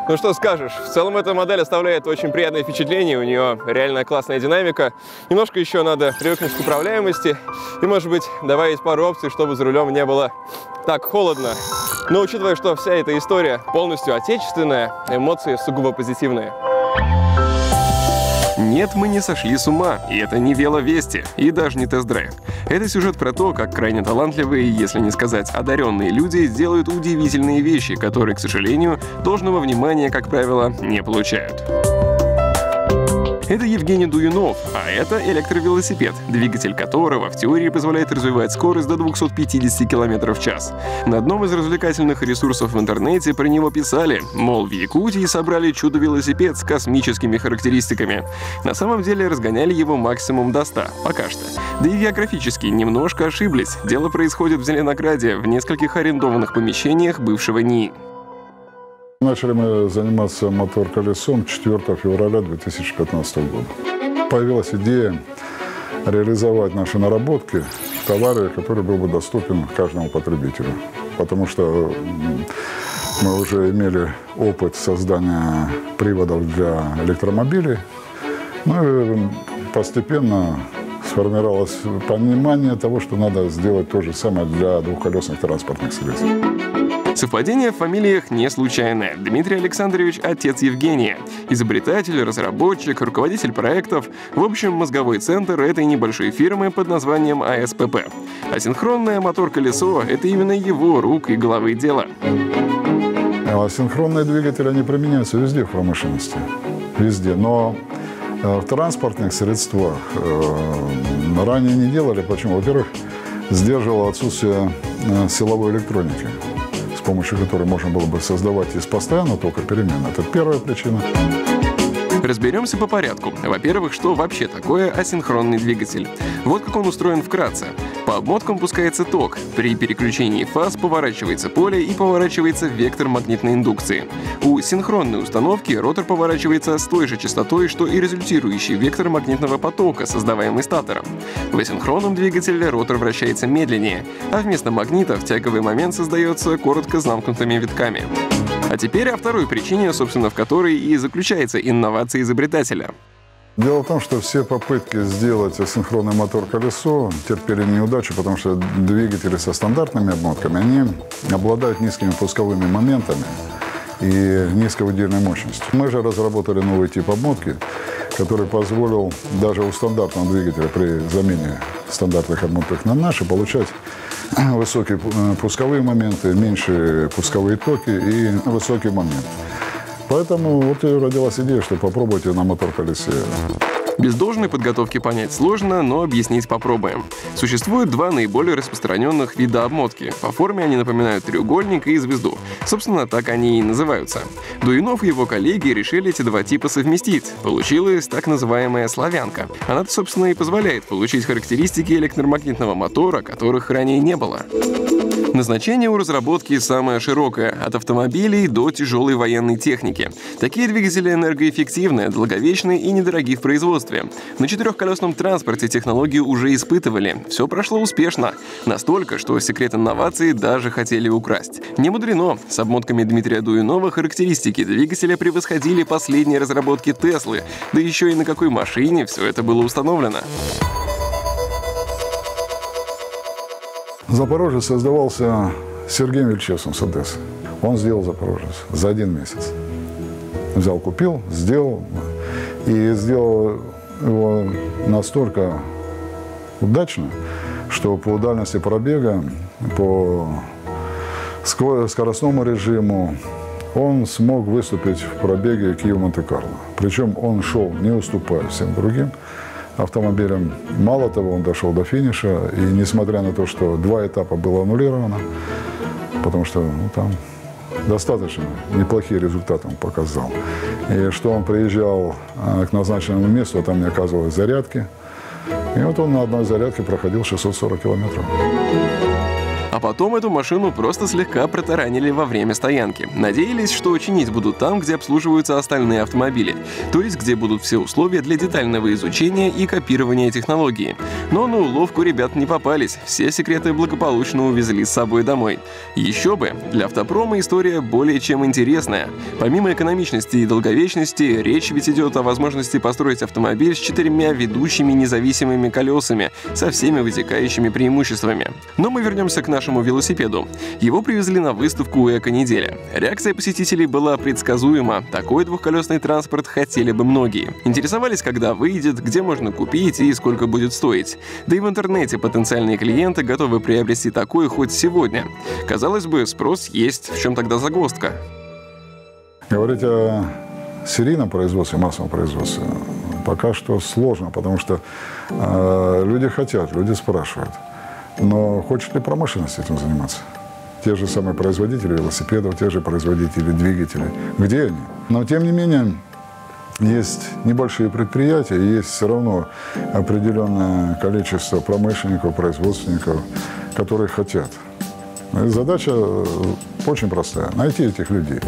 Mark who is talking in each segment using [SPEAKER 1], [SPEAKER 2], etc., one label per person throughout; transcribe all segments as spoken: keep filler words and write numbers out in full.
[SPEAKER 1] Ну что скажешь, в целом эта модель оставляет очень приятное впечатление, у нее реально классная динамика. Немножко еще надо привыкнуть к управляемости и, может быть, добавить пару опций, чтобы за рулем не было так холодно. Но учитывая, что вся эта история полностью отечественная, эмоции сугубо позитивные.
[SPEAKER 2] Нет, мы не сошли с ума, и это не веловести, и даже не тест-драйв. Это сюжет про то, как крайне талантливые, если не сказать одаренные люди, делают удивительные вещи, которые, к сожалению, должного внимания, как правило, не получают. Это Евгений Дуюнов, а это электровелосипед, двигатель которого в теории позволяет развивать скорость до двухсот пятидесяти километров в час. На одном из развлекательных ресурсов в интернете про него писали, мол, в Якутии собрали чудо-велосипед с космическими характеристиками. На самом деле разгоняли его максимум до ста, пока что. Да и географически немножко ошиблись. Дело происходит в Зеленограде, в нескольких арендованных помещениях бывшего НИИ.
[SPEAKER 3] Начали мы заниматься мотор-колесом четвёртого февраля две тысячи пятнадцатого года. Появилась идея реализовать наши наработки в товаре, который был бы доступен каждому потребителю. Потому что мы уже имели опыт создания приводов для электромобилей. Ну и постепенно сформировалось понимание того, что надо сделать то же самое для двухколесных транспортных средств.
[SPEAKER 2] Совпадение в фамилиях не случайное. Дмитрий Александрович – отец Евгения. Изобретатель, разработчик, руководитель проектов. В общем, мозговой центр этой небольшой фирмы под названием А С П П. Асинхронное мотор-колесо – это именно его рук и головы дело.
[SPEAKER 3] Асинхронные двигатели, они применяются везде в промышленности. Везде. Но в транспортных средствах ранее не делали. Почему? Во-первых, сдерживало отсутствие силовой электроники, с помощью которой можно было бы создавать из постоянного тока перемены. Это первая причина.
[SPEAKER 2] Разберемся по порядку. Во-первых, что вообще такое асинхронный двигатель? Вот как он устроен вкратце. По обмоткам пускается ток. При переключении фаз поворачивается поле и поворачивается вектор магнитной индукции. У синхронной установки ротор поворачивается с той же частотой, что и результирующий вектор магнитного потока, создаваемый статором. В асинхронном двигателе ротор вращается медленнее, а вместо магнита в тяговый момент создается коротко замкнутыми витками. А теперь о второй причине, собственно, в которой и заключается инновация изобретателя.
[SPEAKER 3] Дело в том, что все попытки сделать асинхронный мотор-колесо терпели неудачу, потому что двигатели со стандартными обмотками, они обладают низкими пусковыми моментами и низкой удельной мощностью. Мы же разработали новый тип обмотки, который позволил даже у стандартного двигателя при замене стандартных обмоток на наши получать высокие пусковые моменты, меньшие пусковые токи и высокий момент. Поэтому вот и родилась идея, что попробовать ее на мотор-колесе.
[SPEAKER 2] Без должной подготовки понять сложно, но объяснить попробуем. Существует два наиболее распространенных вида обмотки. По форме они напоминают треугольник и звезду. Собственно, так они и называются. Дуюнов и его коллеги решили эти два типа совместить. Получилась так называемая славянка. Она-то, собственно, и позволяет получить характеристики электромагнитного мотора, которых ранее не было. Назначение у разработки самое широкое – от автомобилей до тяжелой военной техники. Такие двигатели энергоэффективные, долговечные и недорогие в производстве. На четырехколесном транспорте технологию уже испытывали. Все прошло успешно. Настолько, что секрет инноваций даже хотели украсть. Не мудрено. С обмотками Дмитрия Дуюнова характеристики двигателя превосходили последние разработки Теслы. Да еще и на какой машине все это было установлено.
[SPEAKER 3] Запорожец создавался Сергеем Вельчевским с Одессы. Он сделал Запорожец за один месяц. Взял, купил, сделал. И сделал его настолько удачно, что по дальности пробега, по скоростному режиму он смог выступить в пробеге Киев-Монте-Карло. Причем он шел, не уступая всем другим автомобилям. Мало того, он дошел до финиша, и несмотря на то, что два этапа было аннулировано, потому что ну, там достаточно неплохие результаты он показал. И что он приезжал а, к назначенному месту, а там не оказывалось зарядки. И вот он на одной зарядке проходил шестьсот сорок километров.
[SPEAKER 2] А потом эту машину просто слегка протаранили во время стоянки. Надеялись, что чинить будут там, где обслуживаются остальные автомобили, то есть где будут все условия для детального изучения и копирования технологии. Но на уловку ребят не попались, все секреты благополучно увезли с собой домой. Еще бы, для автопрома история более чем интересная. Помимо экономичности и долговечности, речь ведь идет о возможности построить автомобиль с четырьмя ведущими независимыми колесами, со всеми вытекающими преимуществами. Но мы вернемся к нашему велосипеду. Его привезли на выставку «Эко-неделя». Реакция посетителей была предсказуема. Такой двухколесный транспорт хотели бы многие. Интересовались, когда выйдет, где можно купить и сколько будет стоить. Да и в интернете потенциальные клиенты готовы приобрести такой хоть сегодня. Казалось бы, спрос есть. В чем тогда загвоздка?
[SPEAKER 3] Говорить о серийном производстве, массовом производстве пока что сложно, потому что э, люди хотят, люди спрашивают. Но хочет ли промышленность этим заниматься? Те же самые производители велосипедов, те же производители двигателей. Где они? Но, тем не менее, есть небольшие предприятия, и есть все равно определенное количество промышленников, производственников, которые хотят. И задача очень простая – найти этих людей.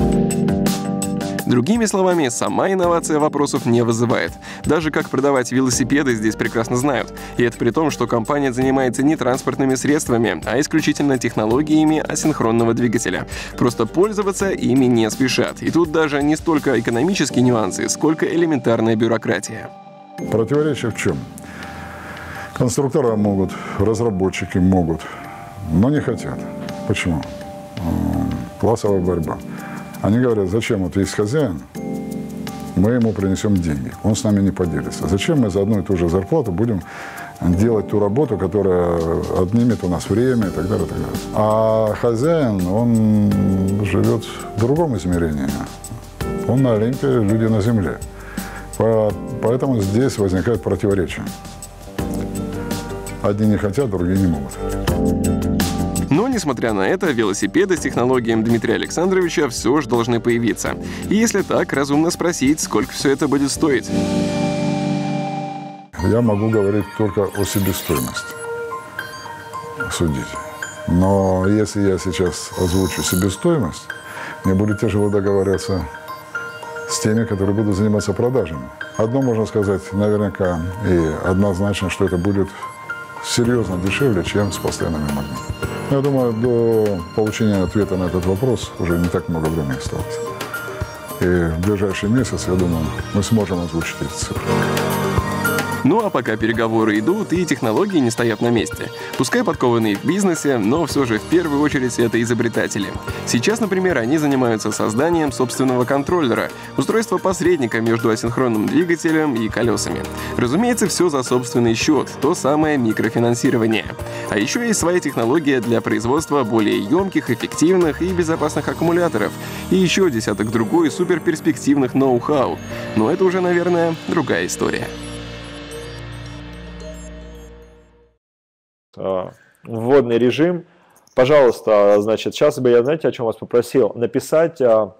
[SPEAKER 2] Другими словами, сама инновация вопросов не вызывает. Даже как продавать велосипеды здесь прекрасно знают. И это при том, что компания занимается не транспортными средствами, а исключительно технологиями асинхронного двигателя. Просто пользоваться ими не спешат. И тут даже не столько экономические нюансы, сколько элементарная бюрократия.
[SPEAKER 3] Противоречие в чем? Конструктора могут, разработчики могут, но не хотят. Почему? Классовая борьба. Они говорят, зачем вот есть хозяин, мы ему принесем деньги, он с нами не поделится. Зачем мы за одну и ту же зарплату будем делать ту работу, которая отнимет у нас время и так далее, и так далее. А хозяин, он живет в другом измерении. Он на Олимпе, люди на земле. Поэтому здесь возникает противоречие. Одни не хотят, другие не могут.
[SPEAKER 2] Но, несмотря на это, велосипеды с технологиями Дмитрия Александровича все же должны появиться. И если так, разумно спросить, сколько все это будет стоить.
[SPEAKER 3] Я могу говорить только о себестоимости, судить. Но если я сейчас озвучу себестоимость, мне будет тяжело договариваться с теми, которые будут заниматься продажами. Одно можно сказать наверняка и однозначно, что это будет серьезно дешевле, чем с постоянными магнитами. Я думаю, до получения ответа на этот вопрос уже не так много времени осталось. И в ближайший месяц, я думаю, мы сможем озвучить эти цифры.
[SPEAKER 2] Ну а пока переговоры идут и технологии не стоят на месте. Пускай подкованные в бизнесе, но все же в первую очередь это изобретатели. Сейчас, например, они занимаются созданием собственного контроллера, устройства посредника между асинхронным двигателем и колесами. Разумеется, все за собственный счет, то самое микрофинансирование. А еще есть своя технология для производства более емких, эффективных и безопасных аккумуляторов. И еще десяток другой суперперспективных ноу-хау. Но это уже, наверное, другая история.
[SPEAKER 4] Вводный режим. Пожалуйста, значит, сейчас бы я, знаете, о чем вас попросил? Написать в,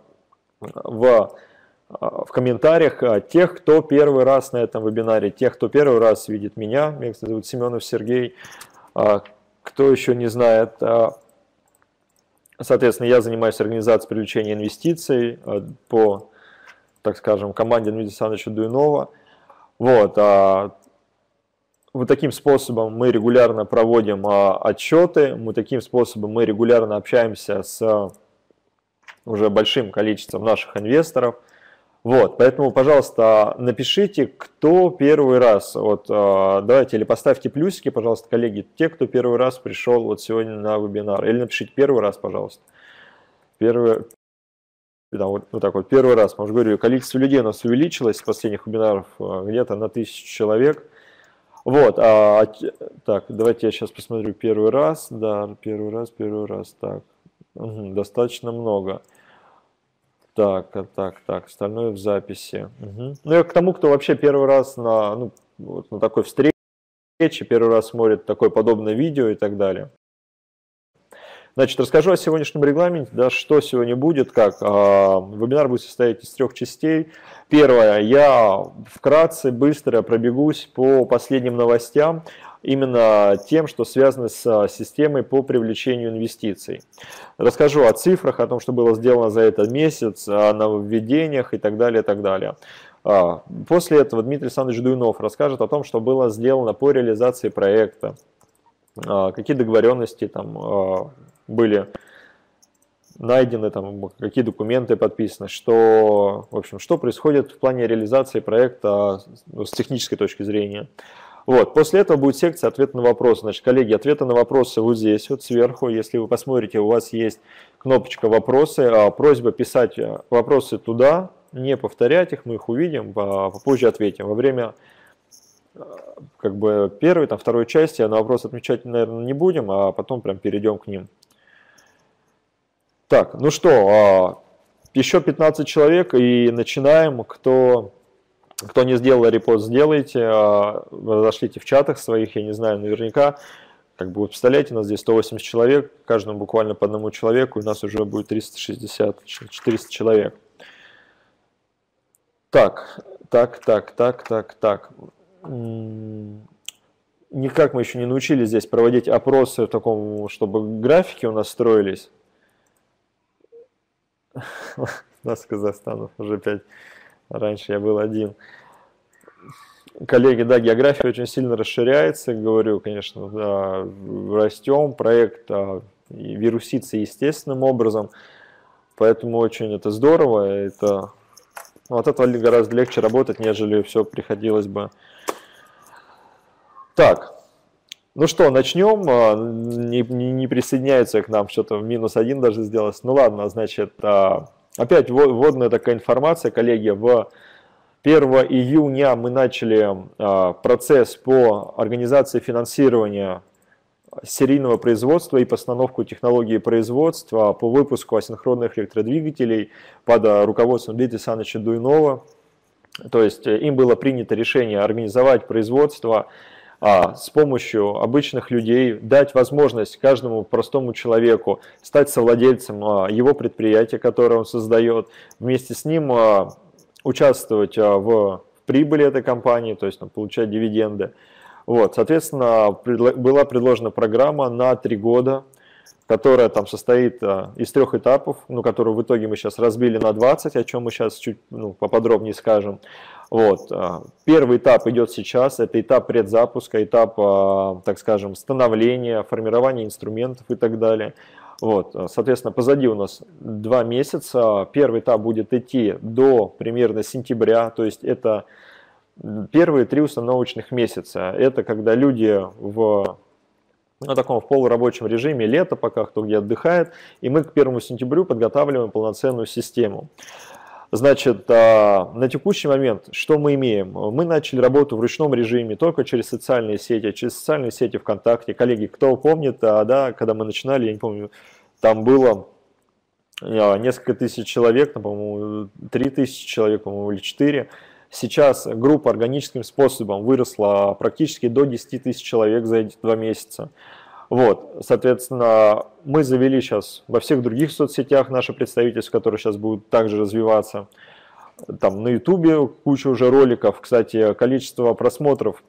[SPEAKER 4] в комментариях тех, кто первый раз на этом вебинаре, тех, кто первый раз видит меня. Меня, кстати, зовут Семенов Сергей. Кто еще не знает. Соответственно, я занимаюсь организацией привлечения инвестиций по, так скажем, команде Дмитрия Александровича Дуйнова. Вот. Вот таким способом мы регулярно проводим а, отчеты, мы таким способом мы регулярно общаемся с уже большим количеством наших инвесторов. Вот, поэтому, пожалуйста, напишите, кто первый раз, вот, а, давайте, или поставьте плюсики, пожалуйста, коллеги, те, кто первый раз пришел вот сегодня на вебинар, или напишите первый раз, пожалуйста. Первый, да, вот, вот так вот, первый раз, может, говорю, количество людей у нас увеличилось с последних вебинаров где-то на тысячу человек. Вот, а, так, давайте я сейчас посмотрю первый раз, да, первый раз, первый раз, так, угу, достаточно много. Так, так, так, остальное в записи. Угу. Ну, я к тому, кто вообще первый раз на, ну, вот, на такой встрече, первый раз смотрит такое подобное видео и так далее. Значит, расскажу о сегодняшнем регламенте, да, что сегодня будет, как. А, вебинар будет состоять из трех частей. Первое, я вкратце, быстро пробегусь по последним новостям. именно тем, что связано с системой по привлечению инвестиций. Расскажу о цифрах, о том, что было сделано за этот месяц, о нововведениях и так далее, и так далее. После этого Дмитрий Александрович Дуйнов расскажет о том, что было сделано по реализации проекта, какие договоренности там были найдены, там, какие документы подписаны, что, в общем, что происходит в плане реализации проекта с технической точки зрения. Вот. После этого будет секция «Ответ на вопросы». Значит, коллеги, ответы на вопросы вот здесь, вот сверху. Если вы посмотрите, у вас есть кнопочка «Вопросы». Просьба писать вопросы туда, не повторять их, мы их увидим, попозже ответим. Во время как бы, первой, там, второй части на вопросы отмечать, наверное, не будем, а потом прям перейдем к ним. Так, ну что, еще пятнадцать человек и начинаем. Кто... Кто не сделал репост, сделайте, разошлите в чатах своих, я не знаю, наверняка. Как бы вы представляете, у нас здесь сто восемьдесят человек, каждому буквально по одному человеку, и у нас уже будет триста шестьдесят, четыреста человек. Так, так, так, так, так, так. Никак мы еще не научились здесь проводить опросы в таком, чтобы графики у нас строились. У нас Казахстан уже пять. Раньше я был один. Коллеги, да, география очень сильно расширяется, говорю, конечно, да, растем, проект да, вирусится естественным образом, поэтому очень это здорово, это, ну, от этого гораздо легче работать, нежели все приходилось бы. Так, ну что, начнем, не, не, не присоединяется к нам, что-то в минус один даже сделалось, ну ладно, значит... Опять вводная такая информация, коллеги, в первого июня мы начали процесс по организации финансирования серийного производства и постановку технологии производства по выпуску асинхронных электродвигателей под руководством Дмитрия Александровича Дуйнова. То есть им было принято решение организовать производство А, с помощью обычных людей, дать возможность каждому простому человеку стать совладельцем а, его предприятия, которое он создает, вместе с ним а, участвовать а, в прибыли этой компании, то есть там, получать дивиденды. Вот, соответственно, предло- была предложена программа на три года, которая там состоит а, из трех этапов, ну, которую в итоге мы сейчас разбили на двадцать, о чем мы сейчас чуть ну, поподробнее скажем. Вот. Первый этап идет сейчас, это этап предзапуска, этап, так скажем, становления, формирования инструментов и так далее. Вот. Соответственно, позади у нас два месяца, первый этап будет идти до примерно сентября, то есть это первые три установочных месяца. Это когда люди в, на таком в полурабочем режиме, лето пока кто где отдыхает, и мы к первому сентябрю подготавливаем полноценную систему. Значит, на текущий момент что мы имеем? Мы начали работу в ручном режиме только через социальные сети, через социальные сети ВКонтакте. Коллеги, кто помнит, да, когда мы начинали, я не помню, там было несколько тысяч человек, там, по-моему, три тысячи человек, по-моему, или четыре. Сейчас группа органическим способом выросла практически до десяти тысяч человек за эти два месяца. Вот, соответственно, мы завели сейчас во всех других соцсетях наше представительство, которое сейчас будет также развиваться. Там на ютубе куча уже роликов. Кстати, количество просмотров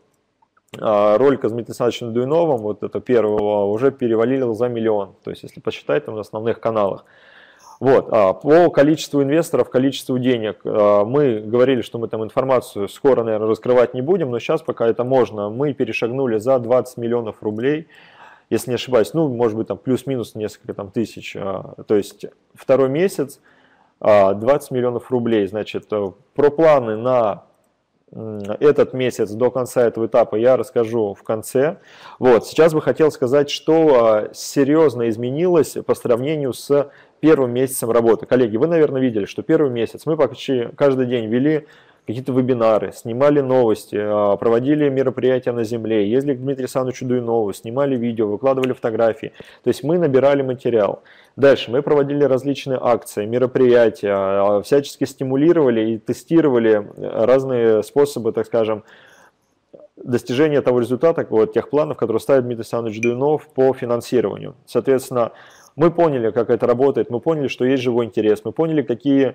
[SPEAKER 4] ролика с Дмитрием Александровичем Дуйновым, вот это первого, уже перевалило за миллион. То есть, если посчитать, там на основных каналах. Вот, по количеству инвесторов, количеству денег, мы говорили, что мы там информацию скоро, наверное, раскрывать не будем, но сейчас пока это можно. Мы перешагнули за двадцать миллионов рублей. Если не ошибаюсь, ну, может быть, там плюс-минус несколько там, тысяч, то есть второй месяц двадцать миллионов рублей. Значит, про планы на этот месяц до конца этого этапа я расскажу в конце. Вот, сейчас бы хотел сказать, что серьезно изменилось по сравнению с первым месяцем работы. Коллеги, вы, наверное, видели, что первый месяц мы почти каждый день вели какие-то вебинары, снимали новости, проводили мероприятия на земле, ездили к Дмитрию Александровичу Дуйнову, снимали видео, выкладывали фотографии. То есть мы набирали материал. Дальше мы проводили различные акции, мероприятия, всячески стимулировали и тестировали разные способы, так скажем, достижения того результата, вот, тех планов, которые ставит Дмитрий Александрович Дуйнов по финансированию. Соответственно, мы поняли, как это работает, мы поняли, что есть живой интерес, мы поняли, какие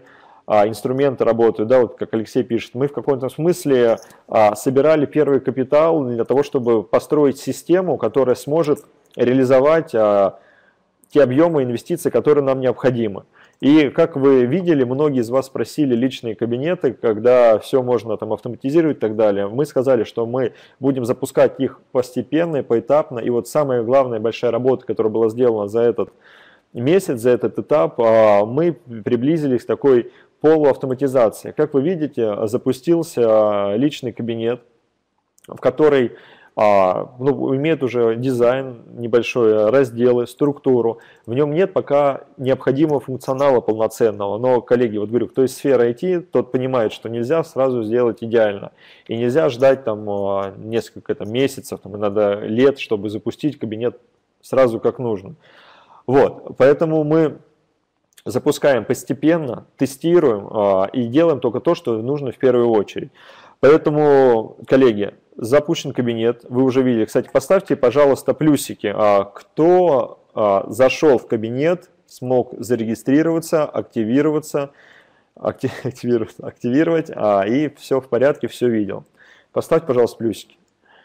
[SPEAKER 4] а, инструменты работают, да, вот как Алексей пишет, мы в каком-то смысле а, собирали первый капитал для того, чтобы построить систему, которая сможет реализовать а, те объемы инвестиций, которые нам необходимы. И как вы видели, многие из вас просили личные кабинеты, когда все можно там автоматизировать и так далее. Мы сказали, что мы будем запускать их постепенно, поэтапно. И вот самая главная большая работа, которая была сделана за этот месяц, за этот этап, мы приблизились к такой полуавтоматизации. Как вы видите, запустился личный кабинет, в который А, ну, имеет уже дизайн небольшой, разделы, структуру. В нем нет пока необходимого функционала полноценного. Но, коллеги, вот говорю, кто из сферы ай ти, тот понимает, что нельзя сразу сделать идеально. И нельзя ждать там несколько там, месяцев, там, иногда лет, чтобы запустить кабинет сразу как нужно. Вот, поэтому мы запускаем постепенно, тестируем а, и делаем только то, что нужно в первую очередь. Поэтому, коллеги, запущен кабинет, вы уже видели. Кстати, поставьте, пожалуйста, плюсики. Кто зашел в кабинет, смог зарегистрироваться, активироваться, активировать, активировать и все в порядке, все видел. Поставьте, пожалуйста, плюсики.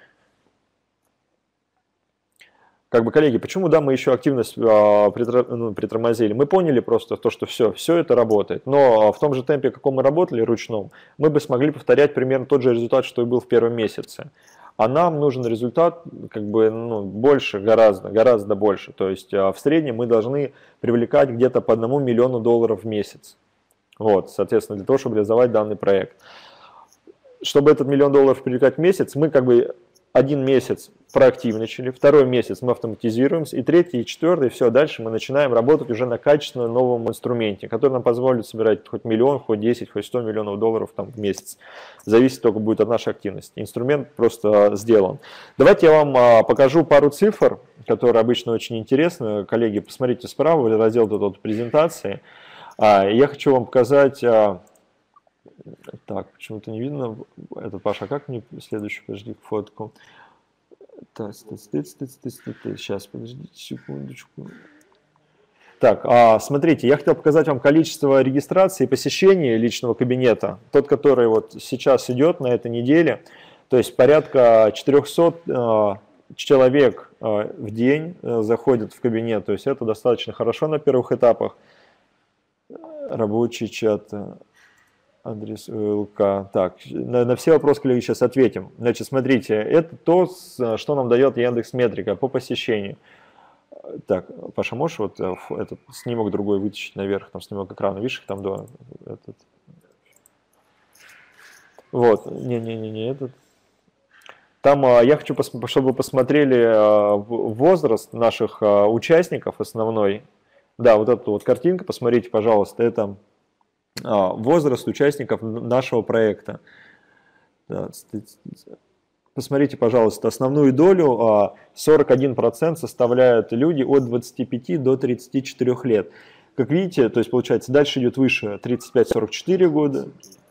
[SPEAKER 4] Как бы, коллеги, почему, да, мы еще активность а, притр, ну, притормозили? Мы поняли просто то, что все, все это работает. Но в том же темпе, в каком мы работали, ручном, мы бы смогли повторять примерно тот же результат, что и был в первом месяце. А нам нужен результат как бы, ну, больше, гораздо, гораздо больше. То есть а, в среднем мы должны привлекать где-то по одному миллиону долларов в месяц. Вот, соответственно, для того, чтобы реализовать данный проект. Чтобы этот миллион долларов привлекать в месяц, мы как бы один месяц проактивничали, второй месяц мы автоматизируемся, и третий, и четвертый, и все, дальше мы начинаем работать уже на качественном новом инструменте, который нам позволит собирать хоть миллион, хоть десять, хоть сто миллионов долларов там, в месяц. Зависит только будет от нашей активности. Инструмент просто сделан. Давайте я вам а, покажу пару цифр, которые обычно очень интересны. Коллеги, посмотрите справа, раздел тут вот презентации. А, я хочу вам показать... А, так, почему-то не видно. Это, Паша, как мне следующую, подожди, фотку. Так, сейчас, подождите секундочку. Так, а, смотрите, я хотел показать вам количество регистраций и посещений личного кабинета. Тот, который вот сейчас идет на этой неделе, то есть порядка четырехсот э, человек э, в день э, заходят в кабинет. То есть это достаточно хорошо на первых этапах. Рабочий чат... Адрес УЛК. Так, на, на все вопросы, коллеги, сейчас ответим. Значит, смотрите, это то, что нам дает Яндекс.Метрика по посещению. Так, Паша, можешь вот этот снимок другой вытащить наверх, там снимок экрана, видишь, там до этот. Вот, не-не-не, этот. Там я хочу, чтобы вы посмотрели возраст наших участников основной. Да, вот эту вот картинку, посмотрите, пожалуйста, это возраст участников нашего проекта. Посмотрите, пожалуйста, основную долю, сорок один процент составляют люди от двадцати пяти до тридцати четырёх лет. Как видите, то есть получается дальше идет выше тридцать пять — сорок четыре года.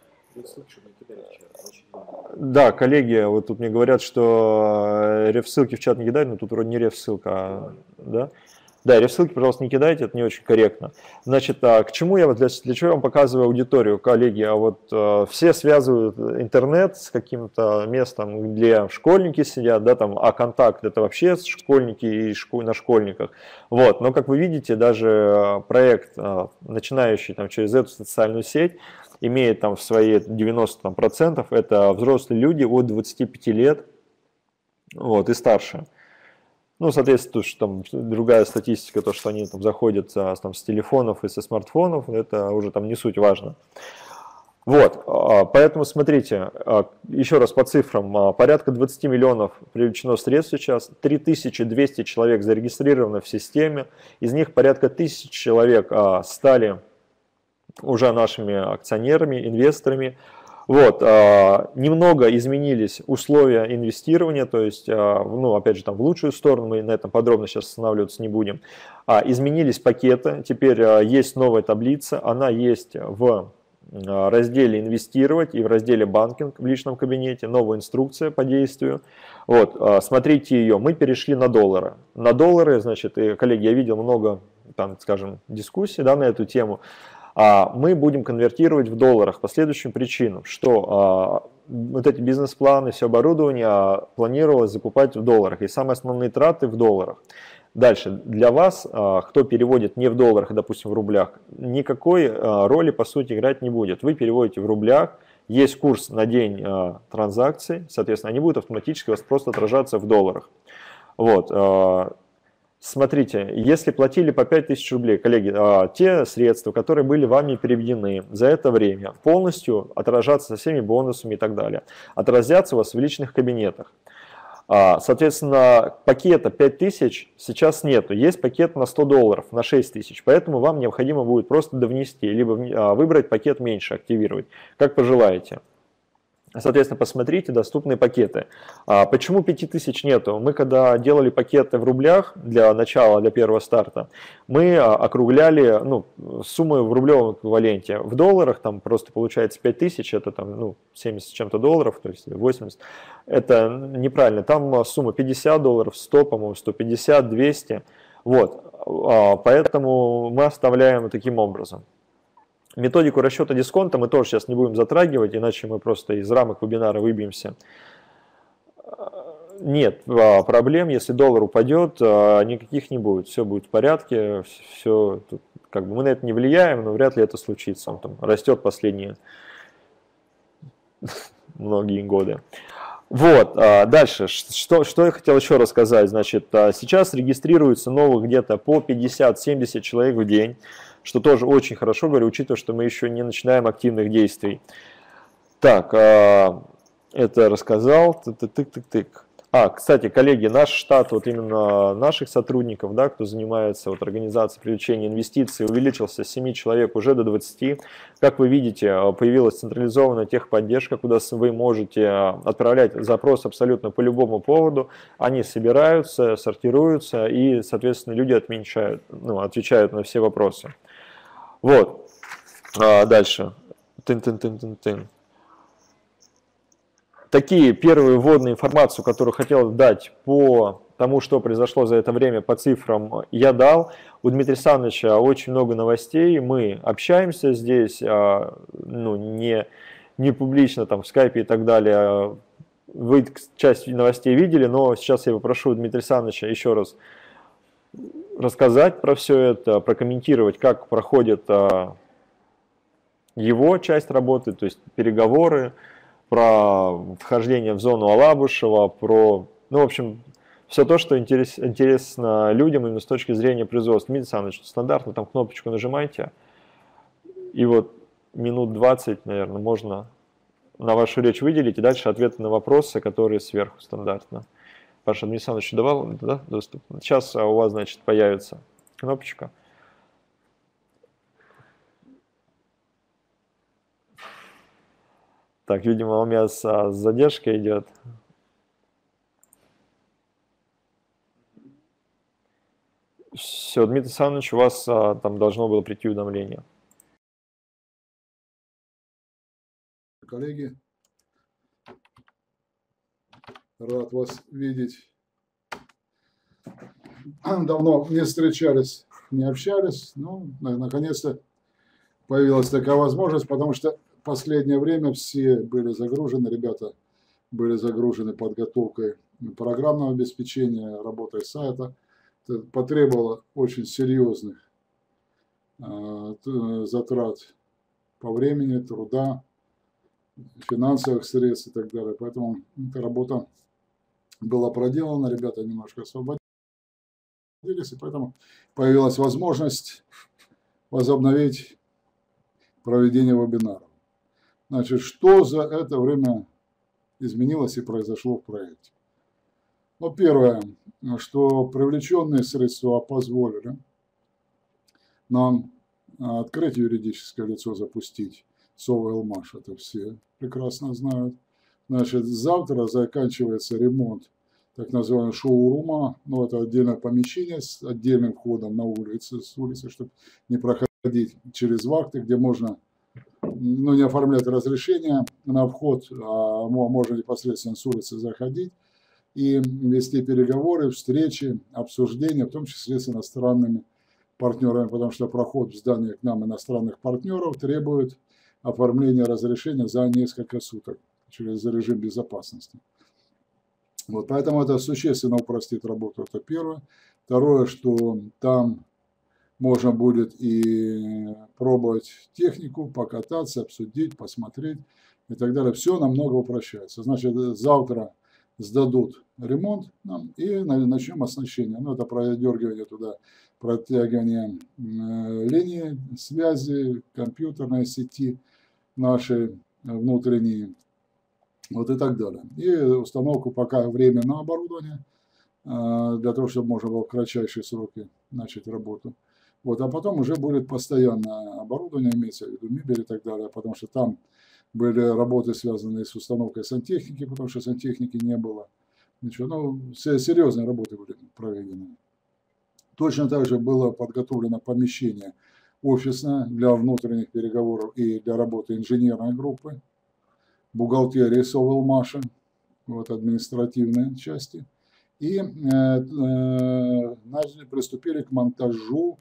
[SPEAKER 4] Да, коллеги, вот тут мне говорят, что реф-ссылки в чат не кидают, но тут вроде не реф-ссылка, а, да? Да, реф-ссылки, пожалуйста, не кидайте, это не очень корректно. Значит, а, к чему я, для, для чего я вам показываю аудиторию, коллеги? А вот а, все связывают интернет с каким-то местом, где школьники сидят, да, там, а контакт это вообще школьники и школ, на школьниках. Вот, но как вы видите, даже проект, а, начинающий там, через эту социальную сеть, имеет там в своей девяносто процентов, это взрослые люди от двадцати пяти лет, вот, и старше. Ну, соответственно, что там другая статистика, то, что они там заходят там, с телефонов и со смартфонов, это уже там не суть важно. Вот, поэтому смотрите, еще раз по цифрам, порядка двадцати миллионов привлечено средств сейчас, три тысячи двести человек зарегистрировано в системе, из них порядка тысячи человек стали уже нашими акционерами, инвесторами. Вот, а, немного изменились условия инвестирования, то есть, а, ну, опять же, там в лучшую сторону, мы на этом подробно сейчас останавливаться не будем. А, изменились пакеты, теперь а, есть новая таблица, она есть в а, разделе «Инвестировать» и в разделе «Банкинг» в личном кабинете, новая инструкция по действию. Вот, а, смотрите ее, мы перешли на доллары. На доллары, значит, и, коллеги, я видел много, там, скажем, дискуссий, да, на эту тему. А мы будем конвертировать в долларах по следующим причинам, что а, вот эти бизнес-планы, все оборудование планировалось закупать в долларах, и самые основные траты в долларах. Дальше, для вас, кто переводит не в долларах, а, допустим, в рублях, никакой роли, по сути, играть не будет. Вы переводите в рублях, есть курс на день транзакций, соответственно, они будут автоматически у вас просто отражаться в долларах. Вот. Смотрите, если платили по пять тысяч рублей, коллеги, те средства, которые были вами переведены за это время, полностью отражаться со всеми бонусами и так далее, отразятся у вас в личных кабинетах. Соответственно, пакета пять тысяч сейчас нету, есть пакет на сто долларов, на шесть тысяч, поэтому вам необходимо будет просто довнести, либо выбрать пакет меньше, активировать, как пожелаете. Соответственно, посмотрите доступные пакеты. Почему пяти тысяч нету? Мы когда делали пакеты в рублях для начала, для первого старта, мы округляли ну, суммы в рублевом эквиваленте. В долларах там просто получается пять тысяч, это там ну, семьдесят с чем-то долларов, то есть восемьдесят. Это неправильно. Там сумма пятьдесят долларов, сто, по-моему, сто пятьдесят, двести. Вот. Поэтому мы оставляем таким образом. Методику расчета дисконта мы тоже сейчас не будем затрагивать, иначе мы просто из рамок вебинара выбьемся. Нет проблем, если доллар упадет, никаких не будет, все будет в порядке, все, как бы мы на это не влияем, но вряд ли это случится, он там растет последние многие годы. Вот, дальше, что, что я хотел еще рассказать, значит, сейчас регистрируется новых где-то по пятьдесят-семьдесят человек в день, что тоже очень хорошо, говорю, учитывая, что мы еще не начинаем активных действий. Так, это рассказал, тык-тык-тык-тык. А, кстати, коллеги, наш штат, вот именно наших сотрудников, да, кто занимается вот, организацией привлечения инвестиций, увеличился с семи человек уже до двадцати. Как вы видите, появилась централизованная техподдержка, куда вы можете отправлять запрос абсолютно по любому поводу. Они собираются, сортируются и, соответственно, люди отмечают, ну, отвечают на все вопросы. Вот, а, дальше. Тын-тын-тын-тын-тын. Такие первые вводные информацию, которую хотел дать по тому, что произошло за это время, по цифрам, я дал. У Дмитрия Александровича очень много новостей, мы общаемся здесь, ну, не, не публично, там, в скайпе и так далее. Вы часть новостей видели, но сейчас я попрошу Дмитрия Александровича еще раз рассказать про все это, прокомментировать, как проходит его часть работы, то есть переговоры, про вхождение в зону Алабушева, про, ну, в общем, все то, что интерес, интересно людям именно с точки зрения производства. Дмитрий Александрович, стандартно там кнопочку нажимайте, и вот минут двадцать, наверное, можно на вашу речь выделить, и дальше ответы на вопросы, которые сверху стандартно. Паша, Дмитрий Александрович давал, да, доступно? Сейчас у вас, значит, появится кнопочка. Так, видимо, у меня с, с задержкой идет. Все, Дмитрий Александрович, у вас а, там должно было прийти уведомление.
[SPEAKER 3] Коллеги, рад вас видеть. Давно не встречались, не общались, но наконец-то появилась такая возможность, потому что в последнее время все были загружены, ребята были загружены подготовкой программного обеспечения, работой сайта. Это потребовало очень серьезных затрат по времени, труда, финансовых средств и так далее. Поэтому эта работа была проделана, ребята немножко освободились, и поэтому появилась возможность возобновить проведение вебинаров. Значит, что за это время изменилось и произошло в проекте? Ну, первое, что привлеченные средства позволили нам открыть юридическое лицо, запустить СОВ-Элмаш, это все прекрасно знают. Значит, завтра заканчивается ремонт так называемого шоурума, ну, это отдельное помещение с отдельным входом на улице, с улицы, чтобы не проходить через вахты, где можно, ну, не оформлять разрешение на вход, а можно непосредственно с улицы заходить и вести переговоры, встречи, обсуждения, в том числе с иностранными партнерами, потому что проход в здание к нам иностранных партнеров требует оформления разрешения за несколько суток через режим безопасности. Вот, поэтому это существенно упростит работу, это первое. Второе, что там можно будет и пробовать технику, покататься, обсудить, посмотреть и так далее. Все намного упрощается. Значит, завтра сдадут ремонт нам и начнем оснащение. Ну, это продергивание туда, протягивание линии связи, компьютерной сети нашей внутренней, вот и так далее. И установку пока временного оборудования, для того, чтобы можно было в кратчайшие сроки начать работу. Вот, а потом уже будет постоянное оборудование, имеется в виду мебель и так далее, потому что там были работы, связанные с установкой сантехники, потому что сантехники не было. Ничего, ну, серьезные работы были проведены. Точно так же было подготовлено помещение офисное для внутренних переговоров и для работы инженерной группы, бухгалтерии Совелмаша, вот, административной части. И э, э, приступили к монтажу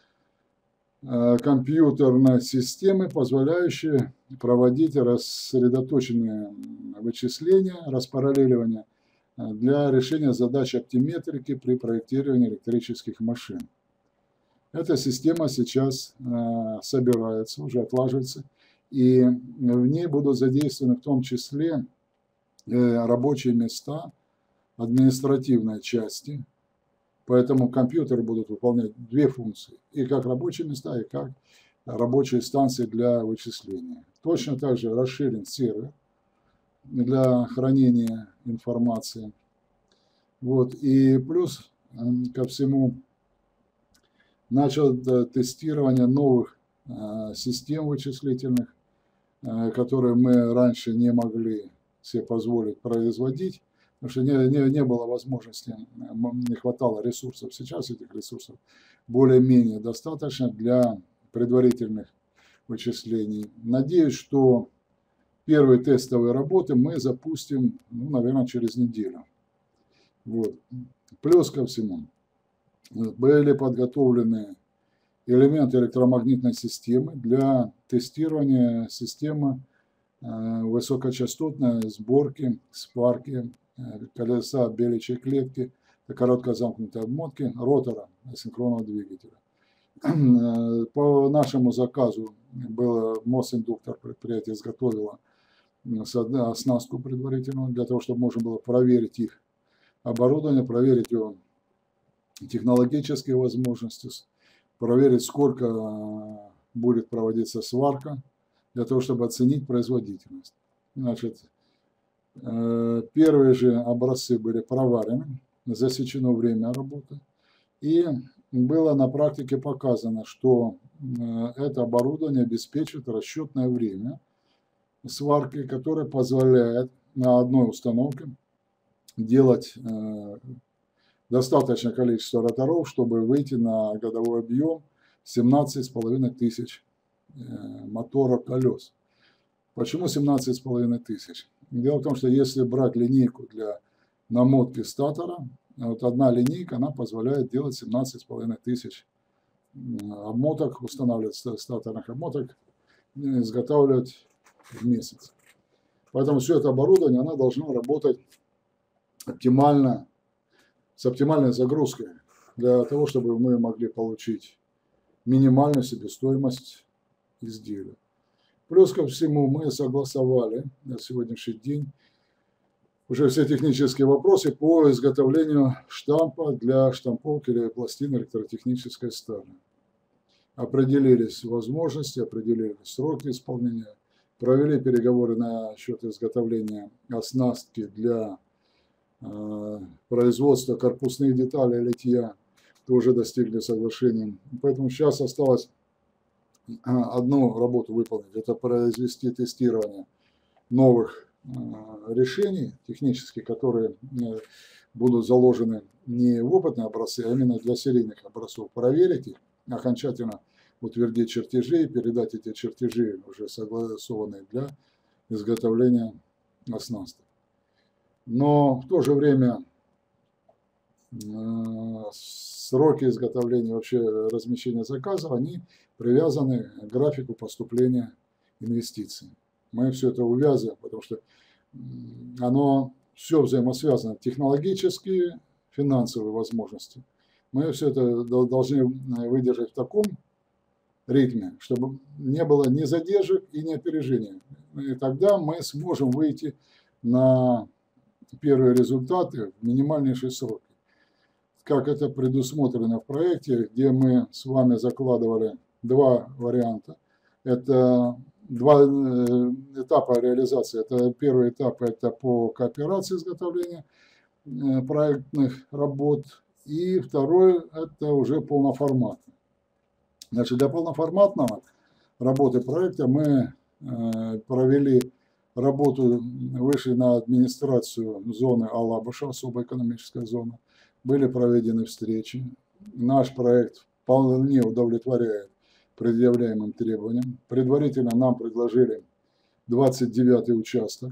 [SPEAKER 3] э, компьютерной системы, позволяющей проводить рассредоточенные вычисления, распараллеливание для решения задач оптиметрики при проектировании электрических машин. Эта система сейчас э, собирается, уже отлаживается, и в ней будут задействованы в том числе э, рабочие места административной части, поэтому компьютеры будут выполнять две функции, и как рабочие места, и как рабочие станции для вычисления. Точно так же расширен сервер для хранения информации. Вот. И плюс ко всему начал тестирование новых э, систем вычислительных, э, которые мы раньше не могли себе позволить производить, потому что не, не, не было возможности, не хватало ресурсов. Сейчас этих ресурсов более-менее достаточно для предварительных вычислений. Надеюсь, что первые тестовые работы мы запустим, ну, наверное, через неделю. Вот. Плюс ко всему были подготовлены элементы электромагнитной системы для тестирования системы высокочастотной сборки, сварки колеса беличьей клетки, короткозамкнутой обмотки, ротора асинхронного двигателя. По нашему заказу было Мосиндуктор предприятие изготовило оснастку предварительную для того, чтобы можно было проверить их оборудование, проверить его технологические возможности, проверить, сколько будет проводиться сварка, для того, чтобы оценить производительность. Значит, первые же образцы были проварены, засечено время работы, и было на практике показано, что это оборудование обеспечивает расчетное время сварки, которое позволяет на одной установке делать достаточное количество роторов, чтобы выйти на годовой объем семнадцать с половиной тысяч моторов колес. Почему семнадцать с половиной тысяч? Дело в том, что если брать линейку для намотки статора, вот одна линейка, она позволяет делать семнадцать с половиной тысяч обмоток, устанавливать статорных обмоток, изготавливать в месяц. Поэтому все это оборудование, оно должно работать оптимально, с оптимальной загрузкой, для того, чтобы мы могли получить минимальную себестоимость изделия. Плюс ко всему мы согласовали на сегодняшний день уже все технические вопросы по изготовлению штампа для штамповки или пластин электротехнической стали. Определились возможности, определили сроки исполнения, провели переговоры насчет изготовления оснастки для э, производства корпусных деталей литья, тоже достигли соглашения. Поэтому сейчас осталось одну работу выполнить, это произвести тестирование новых решений технических, которые будут заложены не в опытные образцы, а именно для серийных образцов. Проверить их, окончательно утвердить чертежи и передать эти чертежи, уже согласованные, для изготовления оснасток. Но в то же время сроки изготовления, вообще размещения заказов, они привязаны к графику поступления инвестиций. Мы все это увязываем, потому что оно все взаимосвязано. Технологические, финансовые возможности. Мы все это должны выдержать в таком ритме, чтобы не было ни задержек и ни опережения. И тогда мы сможем выйти на первые результаты в минимальнейшие сроки. Как это предусмотрено в проекте, где мы с вами закладывали два варианта. Это два этапа реализации. Это первый этап, это по кооперации изготовления проектных работ. И второй, это уже полноформатный. Значит, для полноформатного работы проекта мы провели работу, вышли на администрацию зоны Алабуша, особая экономическая зона. Были проведены встречи. Наш проект вполне удовлетворяет предъявляемым требованиям. Предварительно нам предложили двадцать девятый участок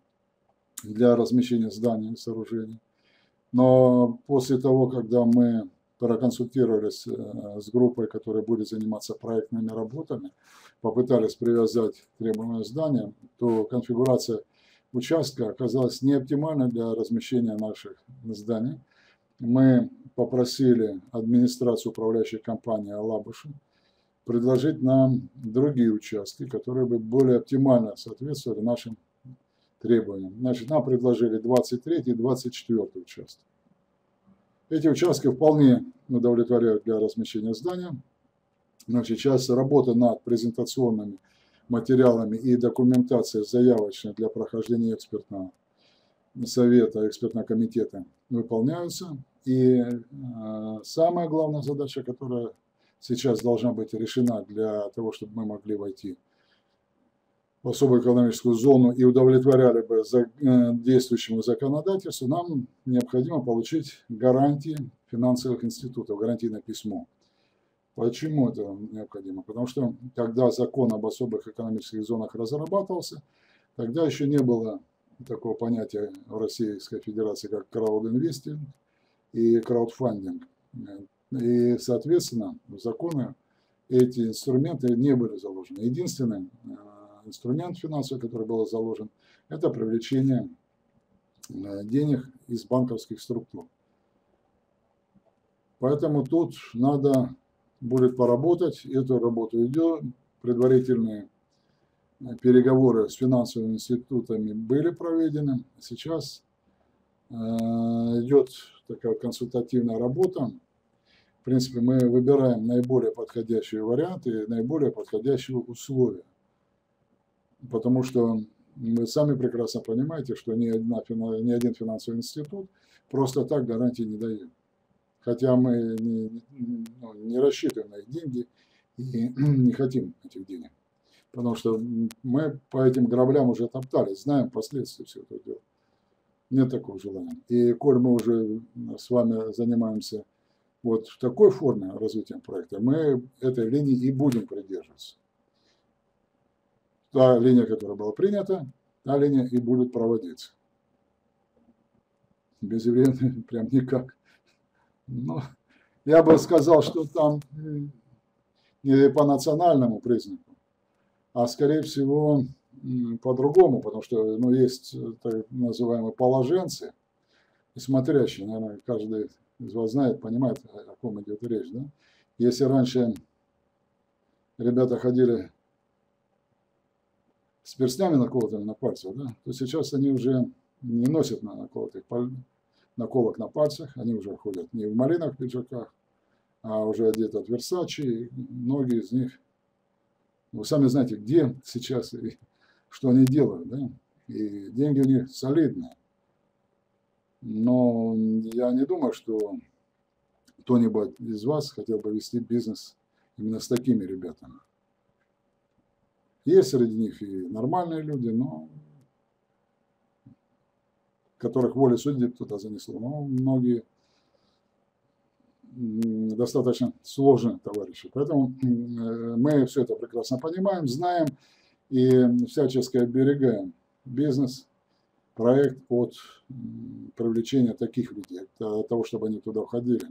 [SPEAKER 3] для размещения зданий и сооружений. Но после того, когда мы проконсультировались с группой, которая будет заниматься проектными работами, попытались привязать требуемое здание, то конфигурация участка оказалась не оптимальной для размещения наших зданий. Мы попросили администрацию управляющей компании Алабуша предложить нам другие участки, которые бы более оптимально соответствовали нашим требованиям. Значит, нам предложили двадцать третий и двадцать четвёртый участок. Эти участки вполне удовлетворяют для размещения здания. Значит, сейчас работа над презентационными материалами и документацией заявочной для прохождения экспертного совета, экспертного комитета выполняются. И э, самая главная задача, которая сейчас должна быть решена для того, чтобы мы могли войти в особую экономическую зону и удовлетворяли бы за, э, действующему законодательству, нам необходимо получить гарантии финансовых институтов, гарантийное письмо. Почему это необходимо? Потому что когда закон об особых экономических зонах разрабатывался, тогда еще не было такого понятия в Российской Федерации, как краудинвестинг и краудфандинг. И, соответственно, в законы эти инструменты не были заложены. Единственный инструмент финансовый, который был заложен, это привлечение денег из банковских структур. Поэтому тут надо будет поработать, эту работу идет, предварительные переговоры с финансовыми институтами были проведены. Сейчас э, идет такая консультативная работа. В принципе, мы выбираем наиболее подходящие варианты, наиболее подходящие условия. Потому что вы сами прекрасно понимаете, что ни, одна, ни один финансовый институт просто так гарантии не дает. Хотя мы не, ну, не рассчитываем на их деньги и не хотим этих денег. Потому что мы по этим граблям уже топтались, знаем последствия всего этого дела. Нет такого желания. И коль мы уже с вами занимаемся вот в такой форме развития проекта, мы этой линии и будем придерживаться. Та линия, которая была принята, та линия и будет проводиться. Без евреев прям никак. Но я бы сказал, что там не по национальному признаку, а скорее всего по-другому, потому что ну, есть так называемые положенцы, смотрящие, наверное, каждый из вас знает, понимает, о ком идет речь. Да? Если раньше ребята ходили с перстнями наколотыми на пальцах, да, то сейчас они уже не носят на наколотых наколок на пальцах, они уже ходят не в малиновых пиджаках, а уже одеты от Versace. Многие из них, вы сами знаете, где сейчас и что они делают, да? И деньги у них солидные. Но я не думаю, что кто-нибудь из вас хотел бы вести бизнес именно с такими ребятами. Есть среди них и нормальные люди, но которых волей судьи туда занесло. Но многие достаточно сложные товарищи. Поэтому мы все это прекрасно понимаем, знаем и всячески оберегаем бизнес проект от привлечения таких людей, от того, чтобы они туда входили.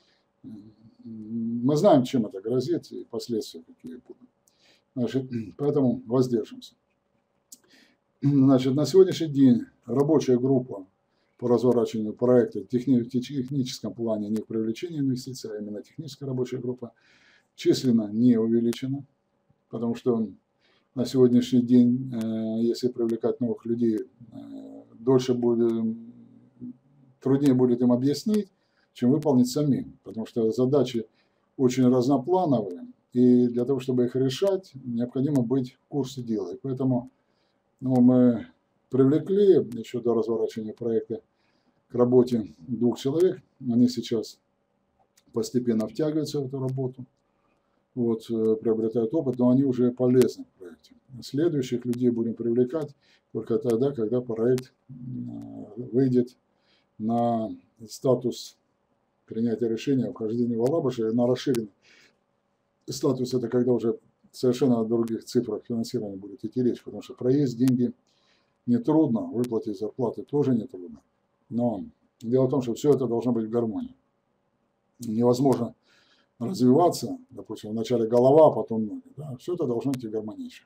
[SPEAKER 3] Мы знаем, чем это грозит и последствия какие будут. Значит, поэтому воздержимся. Значит, на сегодняшний день рабочая группа по разворачиванию проекта в техническом плане, не в привлечении инвестиций, а именно техническая рабочая группа, численно не увеличена, потому что на сегодняшний день, если привлекать новых людей, дольше будет, труднее будет им объяснить, чем выполнить самим, потому что задачи очень разноплановые, и для того, чтобы их решать, необходимо быть в курсе дела. И поэтому ну, мы привлекли еще до разворачивания проекта к работе двух человек, они сейчас постепенно втягиваются в эту работу, вот, приобретают опыт, но они уже полезны в проекте. Следующих людей будем привлекать только тогда, когда проект выйдет на статус принятия решения о вхождении в Алабуш, на расширенный статус. Это когда уже совершенно о других цифрах финансирования будет идти речь, потому что проезд, деньги нетрудно, выплатить зарплаты тоже нетрудно. Но дело в том, что все это должно быть в гармонии. Невозможно развиваться, допустим, вначале голова, а потом ноги. Да? Все это должно идти гармонично.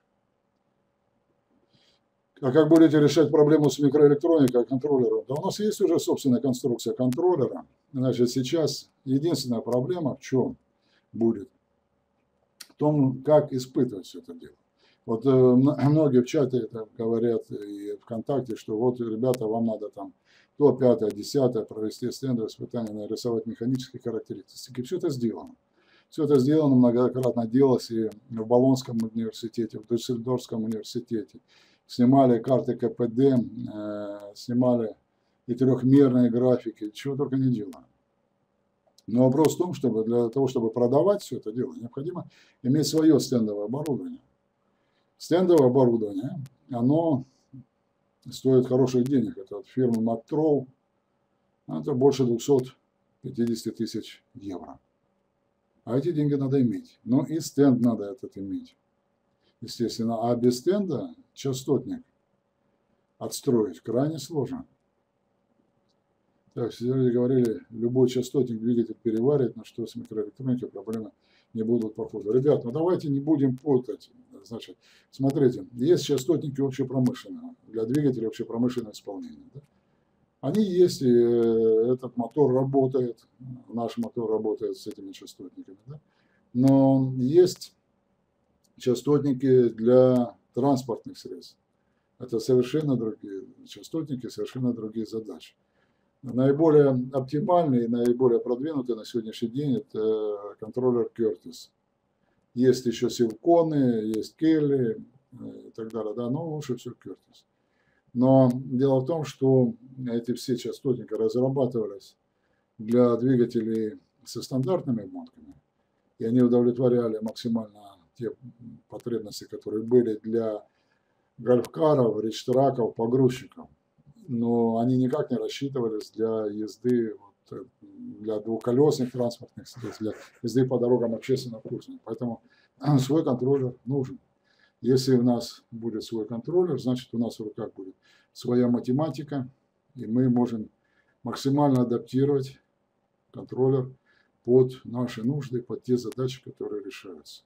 [SPEAKER 3] А как будете решать проблему с микроэлектроникой и контроллером? Да у нас есть уже собственная конструкция контроллера. Значит, сейчас единственная проблема в чем будет? В том, как испытывать все это дело. Вот э, многие в чате это говорят и ВКонтакте, что вот, ребята, вам надо там то, пятое, десятое провести стендовое испытание, нарисовать механические характеристики. Все это сделано. Все это сделано, многократно делалось и в Болонском университете, в Дюссельдорфском университете. Снимали карты ка пэ дэ, э, снимали и трехмерные графики, чего только не делали. Но вопрос в том, чтобы для того, чтобы продавать все это дело, необходимо иметь свое стендовое оборудование. Стендовое оборудование, оно стоит хороших денег. Это от фирмы Мактрол, это больше двухсот пятидесяти тысяч евро. А эти деньги надо иметь. Ну и стенд надо этот иметь, естественно. А без стенда частотник отстроить крайне сложно. Так, все люди говорили, любой частотник двигатель переварит, на что с микроэлектроникой проблемы не будут по ходу. Ребят, ну давайте не будем путать. Значит, смотрите, есть частотники общепромышленного, для двигателя общепромышленного исполнения. Да? Они есть, и этот мотор работает, наш мотор работает с этими частотниками. Да? Но есть частотники для транспортных средств. Это совершенно другие частотники, совершенно другие задачи. Наиболее оптимальный и наиболее продвинутый на сегодняшний день это контроллер Curtis. Есть еще Силконы, есть Келли и так далее, да, но лучше все Curtis. Но дело в том, что эти все частотники разрабатывались для двигателей со стандартными обмотками, и они удовлетворяли максимально те потребности, которые были для гольфкаров, ричтраков, погрузчиков. Но они никак не рассчитывались для езды, вот, для двухколесных транспортных средств, для езды по дорогам общественного пользования. Поэтому свой контроллер нужен. Если у нас будет свой контроллер, значит у нас в руках будет своя математика, и мы можем максимально адаптировать контроллер под наши нужды, под те задачи, которые решаются.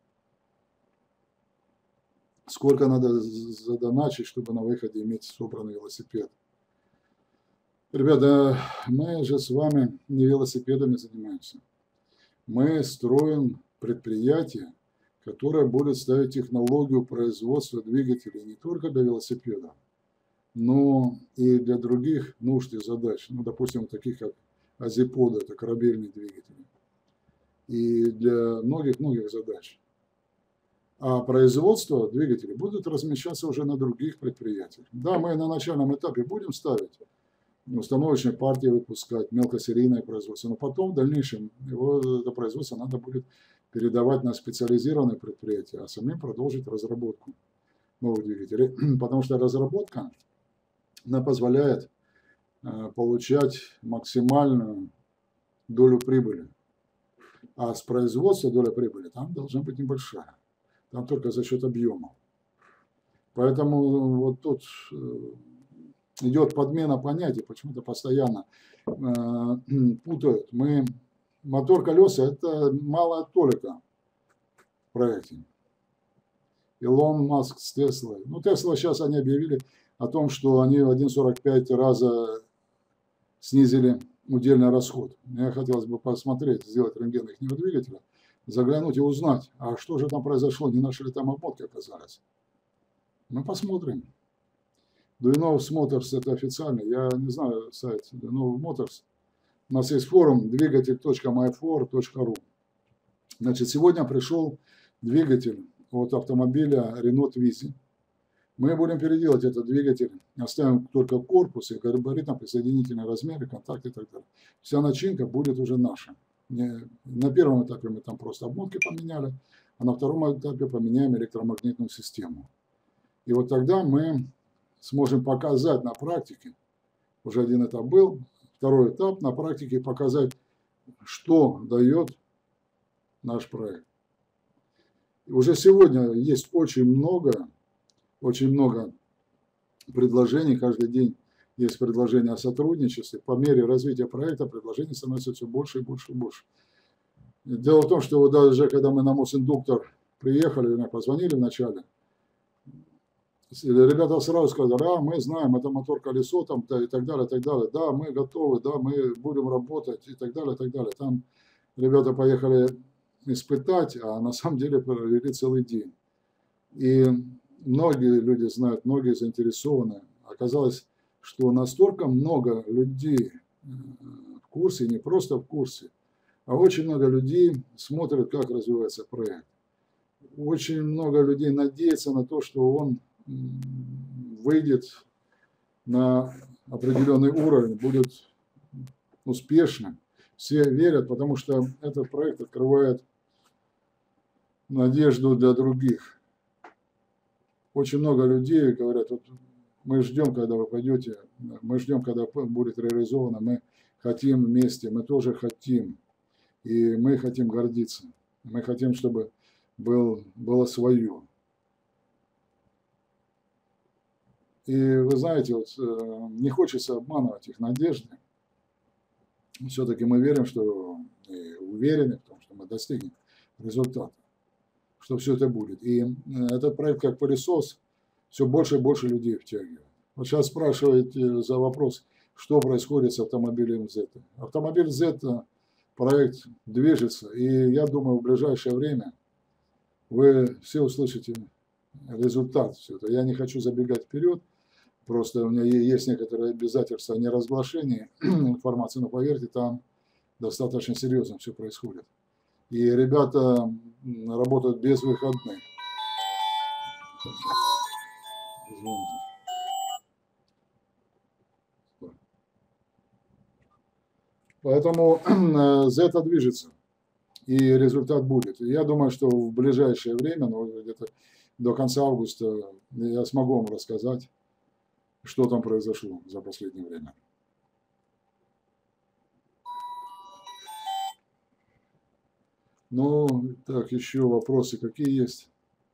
[SPEAKER 3] Сколько надо задоначить, чтобы на выходе иметь собранный велосипед? Ребята, мы же с вами не велосипедами занимаемся. Мы строим предприятие, которое будет ставить технологию производства двигателей не только для велосипедов, но и для других нужд и задач. Ну, допустим, таких как азиподы, это корабельные двигатели. И для многих-многих задач. А производство двигателей будет размещаться уже на других предприятиях. Да, мы на начальном этапе будем ставить установочные партии, выпускать мелкосерийное производство, но потом в дальнейшем его, это производство надо будет передавать на специализированные предприятия, а самим продолжить разработку новых двигателей. Потому что разработка, она позволяет получать максимальную долю прибыли. А с производства доля прибыли там должна быть небольшая. Там только за счет объема. Поэтому вот тут идет подмена понятий, почему-то постоянно э, путают. Мы, мотор колеса – это малая толика в проекте. Илон Маск с Теслой. Ну, Тесла сейчас они объявили о том, что они в один целых сорок пять раза снизили удельный расход. Мне хотелось бы посмотреть, сделать рентген их двигателя, заглянуть и узнать, а что же там произошло, не наши ли там обмотки оказались. Мы посмотрим. Дуинов Motors это официально, я не знаю сайт Дуинов Motors. У нас есть форум двигатель точка май фор точка ру. Значит, сегодня пришел двигатель от автомобиля Renault Twizy. Мы будем переделать этот двигатель, оставим только корпус и габаритно-присоединительные размеры, контакты и так далее. Вся начинка будет уже наша. На первом этапе мы там просто обмотки поменяли, а на втором этапе поменяем электромагнитную систему. И вот тогда мы сможем показать на практике, уже один этап был, второй этап на практике показать, что дает наш проект. И уже сегодня есть очень много, очень много предложений, каждый день есть предложения о сотрудничестве. По мере развития проекта предложений становится все больше и больше и больше. Дело в том, что вот даже когда мы на Мосиндуктор приехали, мне позвонили вначале, ребята сразу сказали, а, мы знаем, это мотор-колесо там, да, и так далее, и так далее. Да, мы готовы, да, мы будем работать и так далее, и так далее. Там ребята поехали испытать, а на самом деле провели целый день. И многие люди знают, многие заинтересованы. Оказалось, что настолько много людей в курсе, не просто в курсе, а очень много людей смотрят, как развивается проект. Очень много людей надеется на то, что он выйдет на определенный уровень, будет успешным. Все верят, потому что этот проект открывает надежду для других. Очень много людей говорят, вот мы ждем, когда вы пойдете, мы ждем, когда будет реализовано, мы хотим вместе, мы тоже хотим, и мы хотим гордиться, мы хотим, чтобы был, было свое. И вы знаете, вот, не хочется обманывать их надежды. Все-таки мы верим, что и уверены в том, что мы достигнем результата, что все это будет. И этот проект как пылесос все больше и больше людей втягивает. Вот сейчас спрашиваете за вопрос, что происходит с автомобилем Z. Автомобиль Z, проект движется, и я думаю, в ближайшее время вы все услышите результат. Все это. Я не хочу забегать вперед. Просто у меня есть некоторые обязательства о неразглашении информации, но поверьте, там достаточно серьезно все происходит. И ребята работают без выходных. Извините. Поэтому Z движется, и результат будет. Я думаю, что в ближайшее время, ну, где-то до конца августа, я смогу вам рассказать, что там произошло за последнее время. Ну, так, еще вопросы какие есть?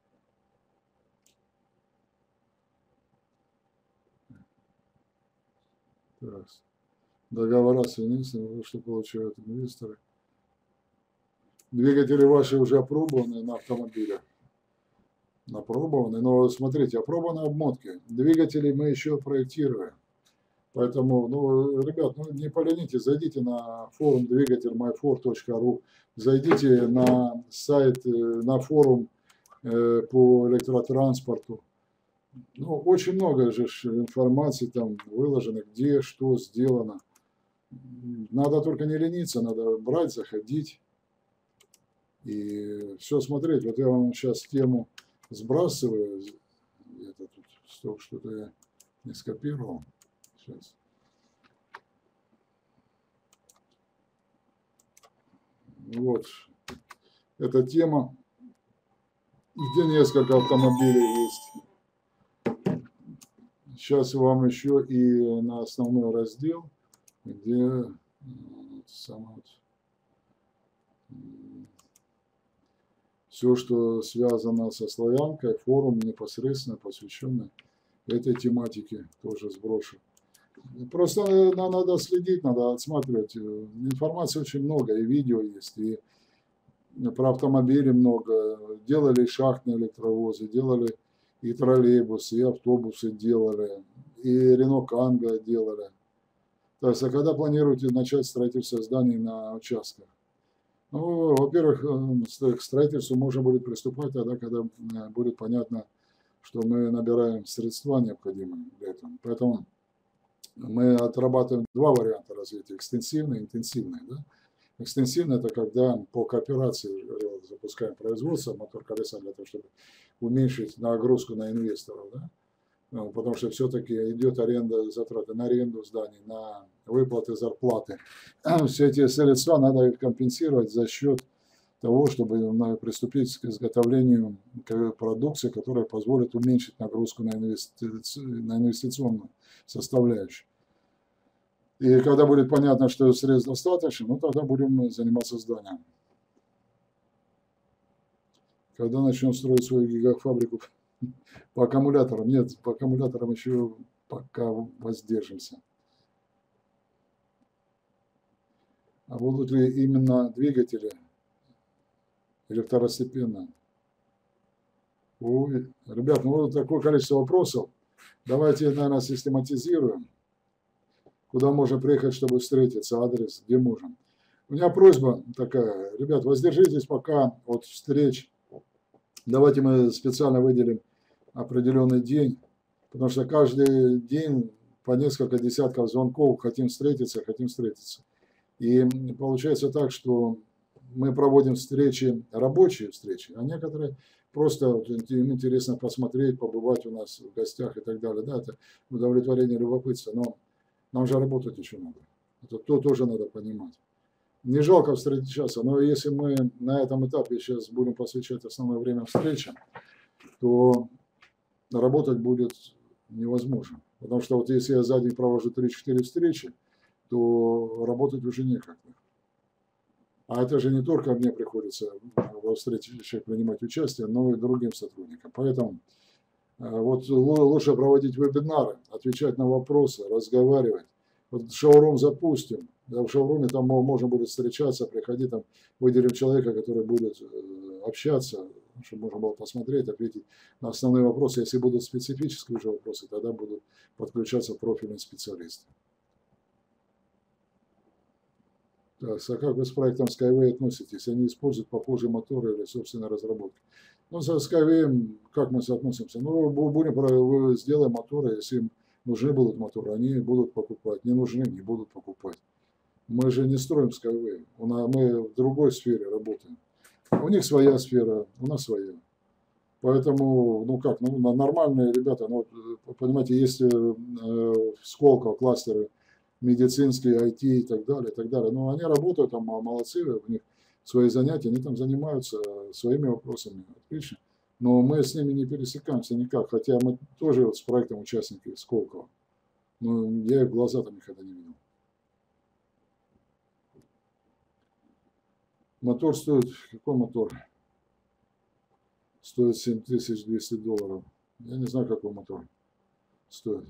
[SPEAKER 3] Так. Договора с инвесторами, что получают инвесторы. Двигатели ваши уже опробованы на автомобилях. Опробованы, но смотрите, опробованы обмотки. Двигатели мы еще проектируем. Поэтому, ну, ребят, ну, не поленитесь, зайдите на форум двигатель май фор точка ру, зайдите на сайт, на форум э, по электротранспорту. Ну, очень много же информации там выложено, где, что сделано. Надо только не лениться, надо брать, заходить и все смотреть. Вот я вам сейчас тему сбрасываю. Это тут что-то я не скопировал. Сейчас. Вот. Эта тема, где несколько автомобилей есть. Сейчас вам еще и на основной раздел, где вот, сам, вот, все, что связано со славянкой, форум непосредственно посвященный этой тематике, тоже сброшу. Просто на- надо следить, надо отсматривать. Информации очень много, и видео есть, и про автомобили много. Делали и шахтные электровозы, делали и троллейбусы, и автобусы делали, и Рено Канго делали. То есть, а когда планируете начать строительство зданий на участках? Ну, во-первых, э, к строительству можно будет приступать тогда, когда э, будет понятно, что мы набираем средства необходимые для этого. Поэтому мы отрабатываем два варианта развития: экстенсивный и интенсивный. Да? Экстенсивный – это когда по кооперации запускаем производство мотор колеса для того, чтобы уменьшить нагрузку на инвесторов. Да? Ну, потому что все-таки идет аренда, затраты на аренду зданий, на выплаты зарплаты. Все эти средства надо компенсировать за счет того, чтобы приступить к изготовлению продукции, которая позволит уменьшить нагрузку на, инвести... на инвестиционную составляющую. И когда будет понятно, что средств достаточно, ну тогда будем заниматься зданием. Когда начнем строить свою гигафабрику по аккумуляторам? Нет, по аккумуляторам еще пока воздержимся. А будут ли именно двигатели или второстепенно? Ой, ребят, ну вот такое количество вопросов. Давайте, наверное, систематизируем. Куда можно приехать, чтобы встретиться, адрес, где можем. У меня просьба такая, ребят, воздержитесь пока от встреч. Давайте мы специально выделим определенный день, потому что каждый день по несколько десятков звонков, хотим встретиться, хотим встретиться. И получается так, что мы проводим встречи, рабочие встречи, а некоторые просто им интересно посмотреть, побывать у нас в гостях и так далее. Да, это удовлетворение любопытства, но нам же работать еще надо. Это то тоже надо понимать. Не жалко встречаться, но если мы на этом этапе сейчас будем посвящать основное время встречам, то работать будет невозможно. Потому что вот если я за день провожу три-четыре встречи, то работать уже некогда. А это же не только мне приходится во встречах принимать участие, но и другим сотрудникам. Поэтому вот лучше проводить вебинары, отвечать на вопросы, разговаривать. Вот шоурум запустим. В шоуруме там можно будет встречаться, приходить, там выделим человека, который будет общаться, чтобы можно было посмотреть, ответить на основные вопросы. Если будут специфические уже вопросы, тогда будут подключаться профильные специалисты. Так, а как вы с проектом Skyway относитесь? Они используют похожие моторы или собственной разработки? Ну, со Skyway как мы соотносимся? Ну, будем, сделаем моторы, если им нужны будут моторы, они будут покупать. Не нужны, не будут покупать. Мы же не строим Skyway. Мы в другой сфере работаем. У них своя сфера, у нас своя. Поэтому, ну как, ну, нормальные ребята, ну, понимаете, есть в Сколково кластеры медицинские, ай ти и так далее, и так далее. Но они работают там, молодцы, у них свои занятия, они там занимаются своими вопросами, отлично. Но мы с ними не пересекаемся никак, хотя мы тоже вот с проектом участники Сколково. Но я их в глаза там никогда не видел. Мотор стоит, какой мотор? Стоит семь тысяч двести долларов. Я не знаю, какой мотор стоит.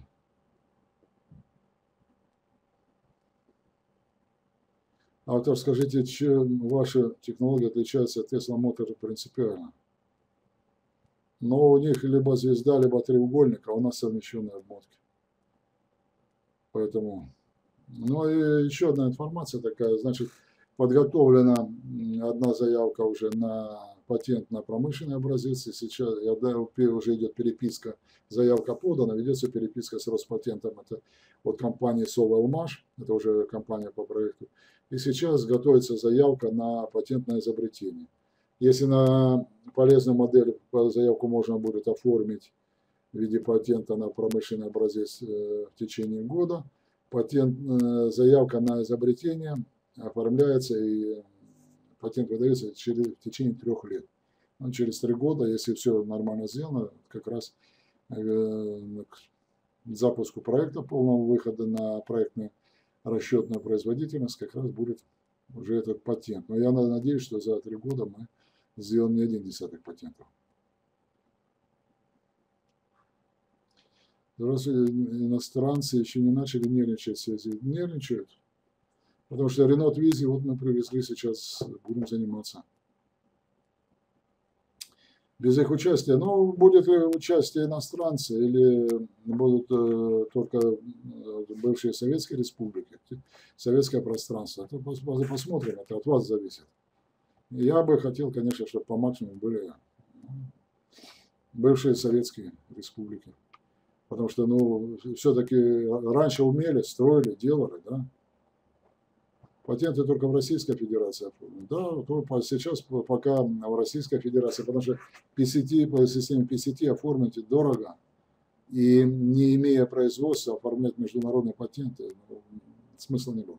[SPEAKER 3] Автор, скажите, чем ваша технология отличается от Tesla Motors принципиально? Но у них либо звезда, либо треугольник, а у нас совмещенные обмотки. Поэтому, ну и еще одна информация такая, значит, подготовлена одна заявка уже на патент на промышленный образец, и сейчас уже идет переписка, заявка подана, ведется переписка с Роспатентом, это от компании Совелмаш, это уже компания по проекту, и сейчас готовится заявка на патентное изобретение. Если на полезную модель заявку можно будет оформить в виде патента на промышленный образец в течение года, патент, заявка на изобретение оформляется и патент выдается через, в течение трех лет. Ну, через три года, если все нормально сделано, как раз э, к запуску проекта, полного выхода на проектную расчетную производительность, как раз будет уже этот патент. Но я надеюсь, что за три года мы сделаем не один десяток патентов. Раз иностранцы еще не начали нервничать, все нервничают. Потому что Renault Twizy вот мы привезли, сейчас будем заниматься. Без их участия, ну, будет ли участие иностранца или будут э, только бывшие советские республики, советское пространство, это посмотрим, это от вас зависит. Я бы хотел, конечно, чтобы по максимуму были бывшие советские республики, потому что, ну, все-таки раньше умели, строили, делали, да. Патенты только в Российской Федерации оформлены. Да, то сейчас пока в Российской Федерации, потому что пи си ти, по системе пи си ти оформить дорого, и не имея производства оформлять международные патенты, ну, смысла не было.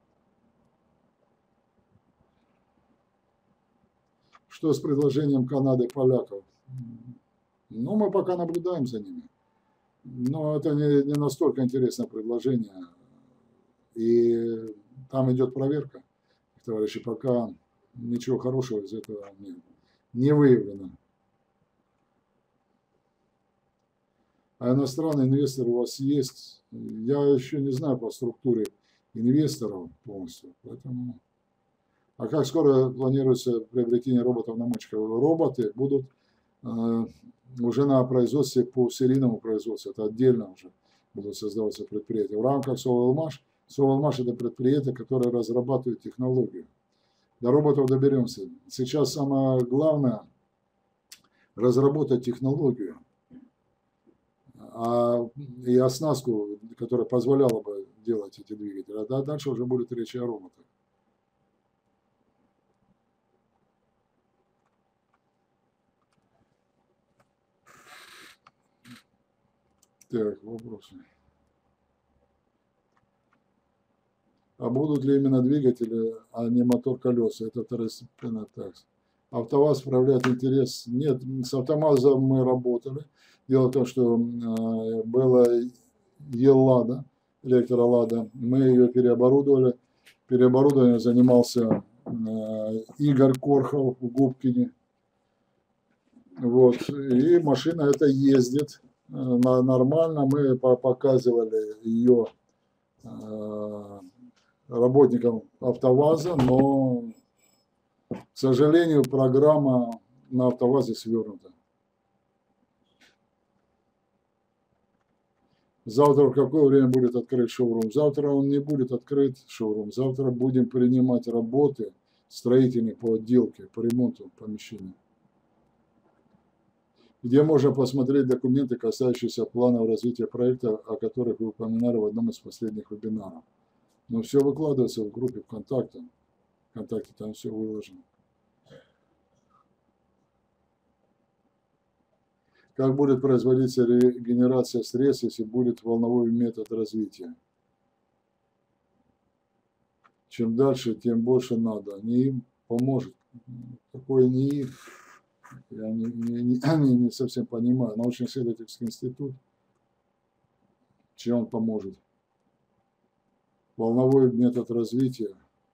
[SPEAKER 3] Что с предложением Канады и поляков? Ну, мы пока наблюдаем за ними. Но это не, не настолько интересное предложение. И там идет проверка, товарищи, пока ничего хорошего из этого не, не выявлено. А иностранные инвесторы у вас есть? Я еще не знаю по структуре инвесторов полностью. Поэтому... А как скоро планируется приобретение роботов-намочков? Роботы будут э, уже на производстве по серийному производству. Это отдельно уже будут создаваться предприятия. В рамках Совелмаш Совелмаш это предприятие, которое разрабатывает технологию. До роботов доберемся. Сейчас самое главное разработать технологию а, и оснастку, которая позволяла бы делать эти двигатели. А дальше уже будет речь о роботах. Так, вопросы. А будут ли именно двигатели, а не мотор колеса? Это второстепенная такса. АвтоВАЗ проявляет интерес. Нет, с АвтоВАЗом мы работали. Дело в том, что э, была Еллада, электролада. Мы ее переоборудовали. Переоборудованием занимался э, Игорь Корхов в Губкине. Вот. И машина эта ездит э, нормально. Мы показывали ее э, работникам АвтоВАЗа, но, к сожалению, программа на АвтоВАЗе свернута. Завтра в какое время будет открыт шоурум? Завтра он не будет открыт, шоурум. Завтра будем принимать работы строительные по отделке, по ремонту помещения. Где можно посмотреть документы, касающиеся планов развития проекта, о которых вы упоминали в одном из последних вебинаров. Но все выкладывается в группе ВКонтакте. ВКонтакте там все выложено. Как будет производиться регенерация средств, если будет волновой метод развития? Чем дальше, тем больше надо. Не им поможет. Такое не им. Я не, не, не, не совсем понимаю. Научно-исследовательский институт. Чем он поможет? Волновой метод развития.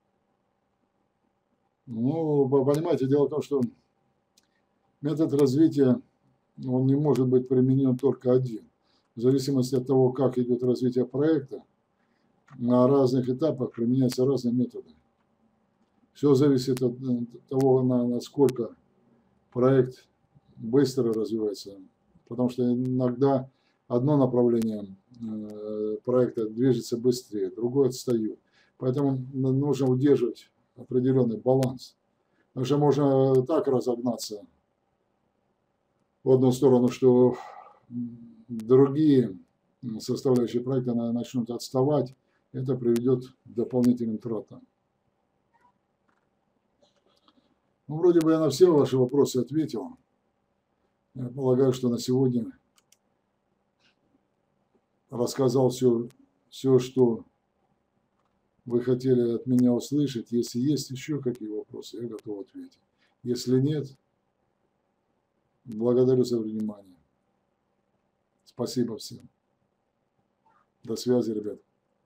[SPEAKER 3] Ну, понимаете, дело в том, что метод развития, он не может быть применен только один. В зависимости от того, как идет развитие проекта, на разных этапах применяются разные методы. Все зависит от того, насколько проект быстро развивается. Потому что иногда одно направление проекта движется быстрее, другое отстает. Поэтому нужно удерживать определенный баланс. Потому что можно так разогнаться в одну сторону, что другие составляющие проекта начнут отставать. Это приведет к дополнительным тратам. Ну, вроде бы я на все ваши вопросы ответил. Я полагаю, что на сегодня рассказал все, все, что вы хотели от меня услышать. Если есть еще какие вопросы, я готов ответить. Если нет, благодарю за внимание. Спасибо всем. До связи, ребят.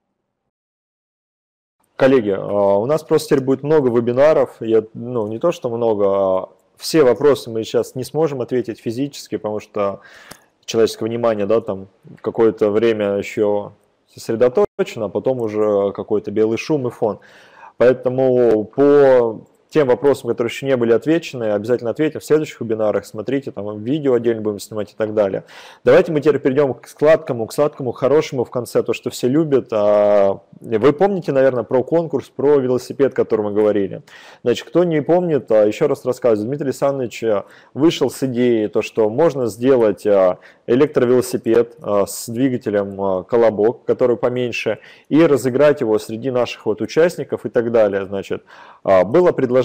[SPEAKER 4] Коллеги, у нас просто теперь будет много вебинаров. Я, ну, не то, что много, а все вопросы мы сейчас не сможем ответить физически, потому что человеческое внимание, да, там какое-то время еще сосредоточено, а потом уже какой-то белый шум и фон. Поэтому по тем вопросам, которые еще не были отвечены, обязательно ответим в следующих вебинарах. Смотрите, там видео отдельно будем снимать и так далее. Давайте мы теперь перейдем к сладкому, к сладкому, хорошему в конце, то, что все любят. Вы помните, наверное, про конкурс, про велосипед, о котором мы говорили. Значит, кто не помнит, еще раз рассказываю. Дмитрий Александрович вышел с идеей, то, что можно сделать электровелосипед с двигателем колобок, который поменьше, и разыграть его среди наших вот участников и так далее. Значит, было предложение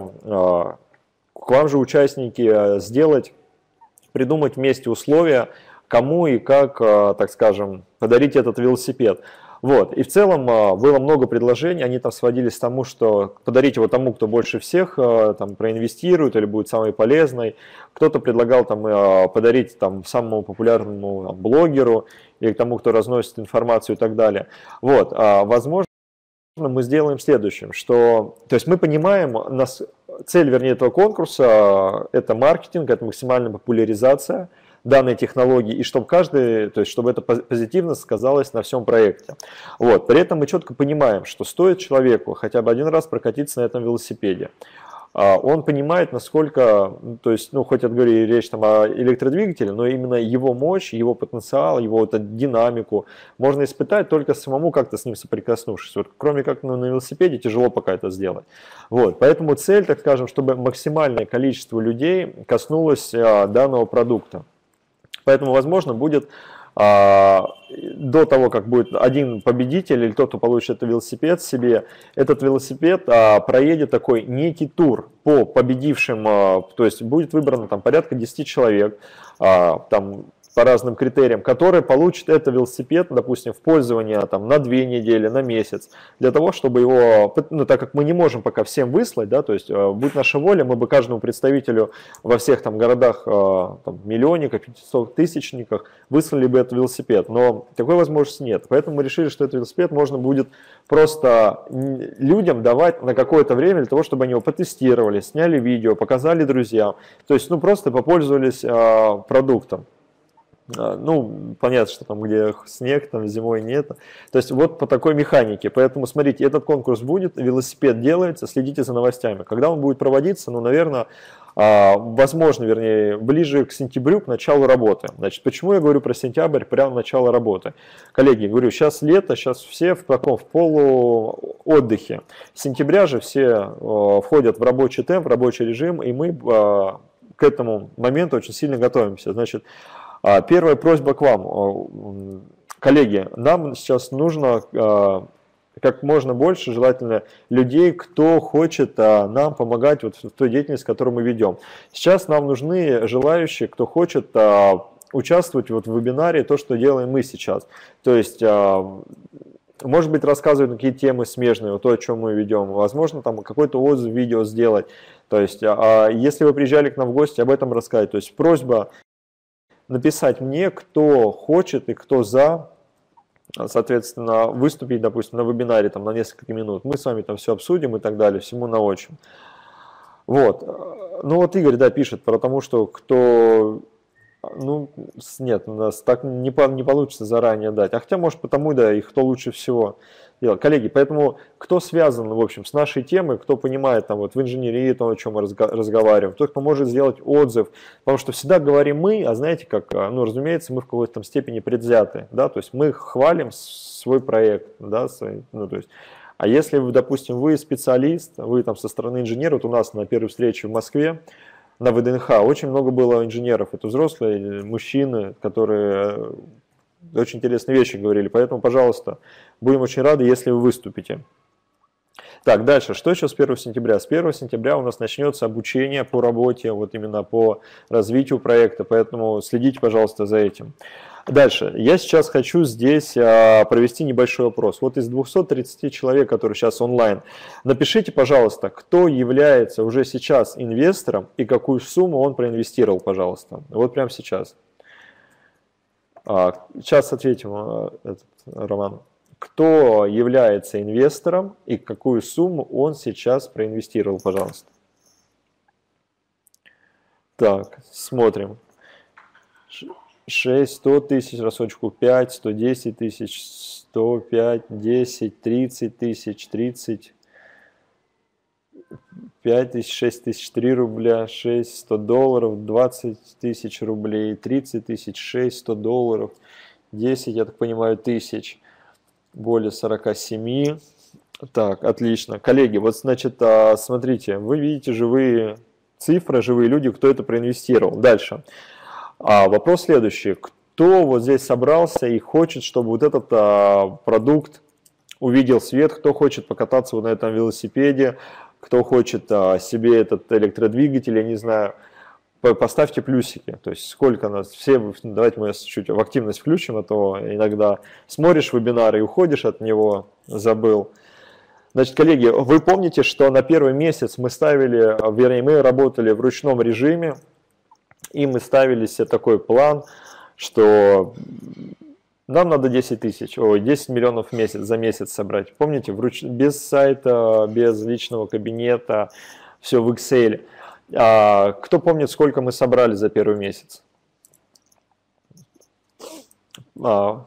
[SPEAKER 4] к вам же, участники, сделать, придумать вместе условия, кому и как, так скажем, подарить этот велосипед. Вот. И в целом было много предложений, они там сводились к тому, что подарить его тому, кто больше всех там проинвестирует или будет самый полезный. Кто-то предлагал там подарить там самому популярному там, блогеру или тому, кто разносит информацию и так далее. Вот. Возможно, мы сделаем следующим, что, то есть мы понимаем, нас, цель, вернее, этого конкурса – это маркетинг, это максимальная популяризация данной технологии, и чтобы каждый, то есть чтобы это позитивно сказалось на всем проекте. Вот. При этом мы четко понимаем, что стоит человеку хотя бы один раз прокатиться на этом велосипеде. Он понимает, насколько, то есть, ну, хоть я говорю, речь там о электродвигателе, но именно его мощь, его потенциал, его вот эту динамику можно испытать только самому как-то с ним соприкоснувшись. Вот, кроме как ну, на велосипеде тяжело пока это сделать. Вот, поэтому цель, так скажем, чтобы максимальное количество людей коснулось а, данного продукта. Поэтому, возможно, будет а, до того, как будет один победитель или тот, кто получит этот велосипед себе, этот велосипед а, проедет такой некий тур по победившим, а, то есть будет выбрано там порядка десяти человек, а, там по разным критериям, которые получат этот велосипед, допустим, в пользование там, на две недели, на месяц, для того, чтобы его, ну, так как мы не можем пока всем выслать, да, то есть, будь наша воля, мы бы каждому представителю во всех там городах, там, миллионниках, пятисоттысячниках выслали бы этот велосипед, но такой возможности нет, поэтому мы решили, что этот велосипед можно будет просто людям давать на какое-то время для того, чтобы они его потестировали, сняли видео, показали друзьям, то есть, ну, просто попользовались а, продуктом. Ну, понятно, что там, где снег, там зимой нет. То есть вот по такой механике. Поэтому, смотрите, этот конкурс будет, велосипед делается, следите за новостями. Когда он будет проводиться, ну, наверное, возможно, вернее, ближе к сентябрю, к началу работы. Значит, почему я говорю про сентябрь, прямо начало работы? Коллеги, говорю, сейчас лето, сейчас все в таком, в полуотдыхе. С сентября же все входят в рабочий темп, в рабочий режим, и мы к этому моменту очень сильно готовимся. Значит, первая просьба к вам, коллеги, нам сейчас нужно как можно больше, желательно, людей, кто хочет нам помогать вот в той деятельности, которую мы ведем. Сейчас нам нужны желающие, кто хочет участвовать вот в вебинаре, то, что делаем мы сейчас. То есть, может быть, рассказывать на какие темы смежные, вот то, о чем мы ведем. Возможно, там какой-то отзыв, видео сделать. То есть, если вы приезжали к нам в гости, об этом рассказать. То есть, просьба написать мне, кто хочет и кто за, соответственно, выступить, допустим, на вебинаре там, на несколько минут. Мы с вами там все обсудим и так далее, всему научим. Вот. Ну вот Игорь, да, пишет про тому, что кто... Ну, нет, у нас так не, по, не получится заранее дать. А хотя, может, потому, да, и кто лучше всего делать. Коллеги, поэтому кто связан, в общем, с нашей темой, кто понимает там вот в инженерии, то, о чем мы разго разговариваем, тот, кто может сделать отзыв, потому что всегда говорим мы, а знаете как, ну, разумеется, мы в какой-то там степени предвзяты, да, то есть мы хвалим свой проект, да, свой, ну, то есть, а если, допустим, вы специалист, вы там со стороны инженера, вот у нас на первой встрече в Москве, на ВДНХ очень много было инженеров, это взрослые мужчины, которые очень интересные вещи говорили, поэтому, пожалуйста, будем очень рады, если вы выступите. Так, дальше, что еще с первого сентября? С первого сентября у нас начнется обучение по работе, вот именно по развитию проекта, поэтому следите, пожалуйста, за этим. Дальше, я сейчас хочу здесь а, провести небольшой опрос. Вот из двухсот тридцати человек, которые сейчас онлайн, напишите, пожалуйста, кто является уже сейчас инвестором и какую сумму он проинвестировал, пожалуйста. Вот прямо сейчас. А, сейчас ответим, а, этот, Роман. Кто является инвестором и какую сумму он сейчас проинвестировал, пожалуйста. Так, смотрим. шесть, сто тысяч, рассрочку пять, сто десять тысяч, сто пять, десять, тридцать тысяч, тридцать, пять тысяч, шесть тысяч, три рубля, шесть, сто долларов, двадцать тысяч рублей, тридцать тысяч, шесть, сто долларов, десять, я так понимаю, тысяч, более сорока семи. Так, отлично. Коллеги, вот значит, смотрите, вы видите живые цифры, живые люди, кто это проинвестировал. Дальше. А, вопрос следующий. Кто вот здесь собрался и хочет, чтобы вот этот а, продукт увидел свет, кто хочет покататься вот на этом велосипеде, кто хочет а, себе этот электродвигатель, я не знаю, поставьте плюсики. То есть сколько нас, все, давайте мы чуть в активность включим, а то иногда смотришь вебинар и уходишь от него, забыл. Значит, коллеги, вы помните, что на первый месяц мы ставили, вернее, мы работали в ручном режиме, и мы ставили себе такой план, что нам надо десять тысяч, ой, десять миллионов в месяц, за месяц собрать. Помните, вруч... без сайта, без личного кабинета, все в Excel. А, кто помнит, сколько мы собрали за первый месяц? А,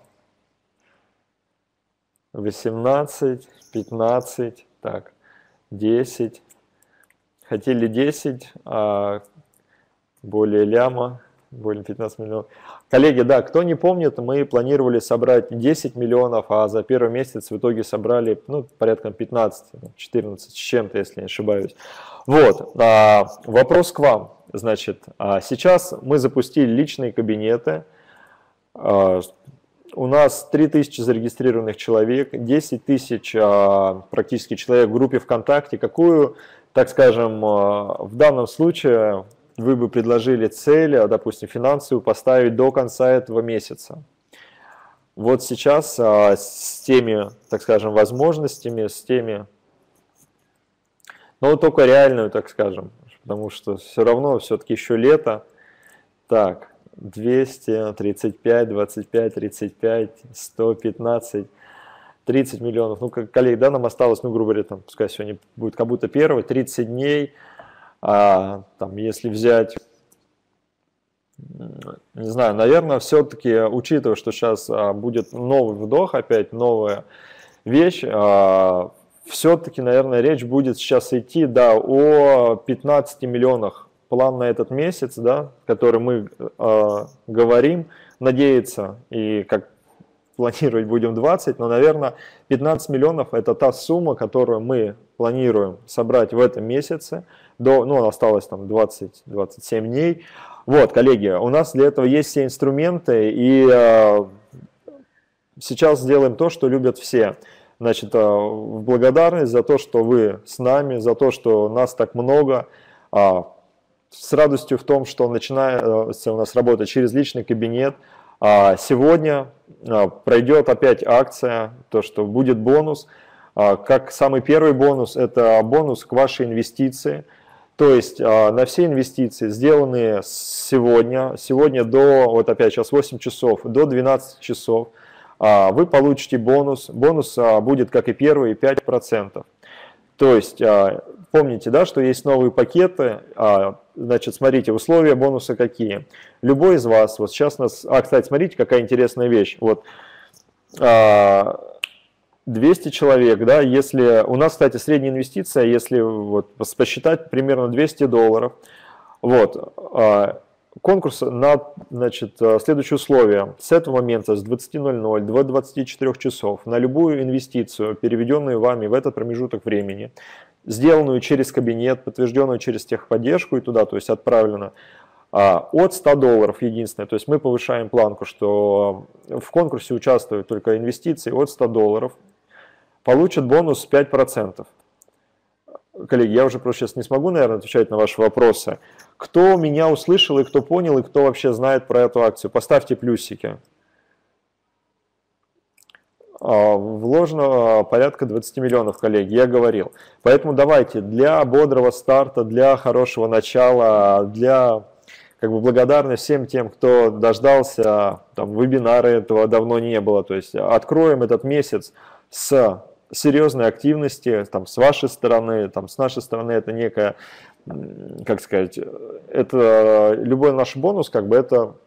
[SPEAKER 4] восемнадцать, пятнадцать, так, десять. Хотели десять, а более ляма, более пятнадцати миллионов. Коллеги, да, кто не помнит, мы планировали собрать десять миллионов, а за первый месяц в итоге собрали, ну, порядка пятнадцать, четырнадцать с чем-то, если не ошибаюсь. Вот, а, вопрос к вам. Значит, а сейчас мы запустили личные кабинеты. А, у нас три тысячи зарегистрированных человек, десять тысяч а, практически человек в группе ВКонтакте. Какую, так скажем, а, в данном случае вы бы предложили цель, допустим, финансовую поставить до конца этого месяца? Вот сейчас а, с теми, так скажем, возможностями, с теми, но только реальную, так скажем, потому что все равно все-таки еще лето. Так, двести тридцать пять, двадцать пять, тридцать пять, сто пятнадцать, тридцать миллионов. Ну, коллеги, да, нам осталось, ну, грубо говоря, там, пускай сегодня будет как будто первый, тридцать дней. А, там, если взять, не знаю, наверное, все-таки, учитывая, что сейчас а, будет новый вдох, опять новая вещь, а, все-таки, наверное, речь будет сейчас идти, да, о пятнадцати миллионах. План на этот месяц, да, который мы а, говорим, надеяться, и как планировать будем двадцать, но, наверное, пятнадцать миллионов – это та сумма, которую мы планируем собрать в этом месяце. До, ну, осталось там двадцать-двадцать семь дней. Вот, коллеги, у нас для этого есть все инструменты, и э, сейчас сделаем то, что любят все. Значит, э, в благодарность за то, что вы с нами, за то, что нас так много, э, с радостью в том, что начинается у нас работать через личный кабинет. Э, сегодня э, пройдет опять акция, то, что будет бонус. Э, как самый первый бонус, это бонус к вашей инвестиции. То есть на все инвестиции, сделанные сегодня, сегодня до, вот опять сейчас восемь часов, до двенадцати часов, вы получите бонус. Бонус будет, как и первый, пять процентов. То есть помните, да, что есть новые пакеты. Значит, смотрите, условия бонуса какие. Любой из вас, вот сейчас нас... А, кстати, смотрите, какая интересная вещь. Вот... двести человек, да, если у нас, кстати, средняя инвестиция, если вот посчитать, примерно двести долларов, вот, конкурс на, значит, следующие условия. С этого момента, с двадцати ноль-ноль до двадцати четырёх часов, на любую инвестицию, переведенную вами в этот промежуток времени, сделанную через кабинет, подтвержденную через техподдержку и туда, то есть отправлено, от ста долларов единственное, то есть мы повышаем планку, что в конкурсе участвуют только инвестиции от ста долларов, получат бонус пять процентов. Коллеги, я уже просто сейчас не смогу, наверное, отвечать на ваши вопросы. Кто меня услышал и кто понял, и кто вообще знает про эту акцию, поставьте плюсики. Вложено порядка двадцати миллионов, коллеги, я говорил. Поэтому давайте для бодрого старта, для хорошего начала, для... Как бы благодарны всем тем, кто дождался, там, вебинара этого давно не было. То есть откроем этот месяц с серьезной активности, там, с вашей стороны, там, с нашей стороны это некая, как сказать, это любой наш бонус, как бы это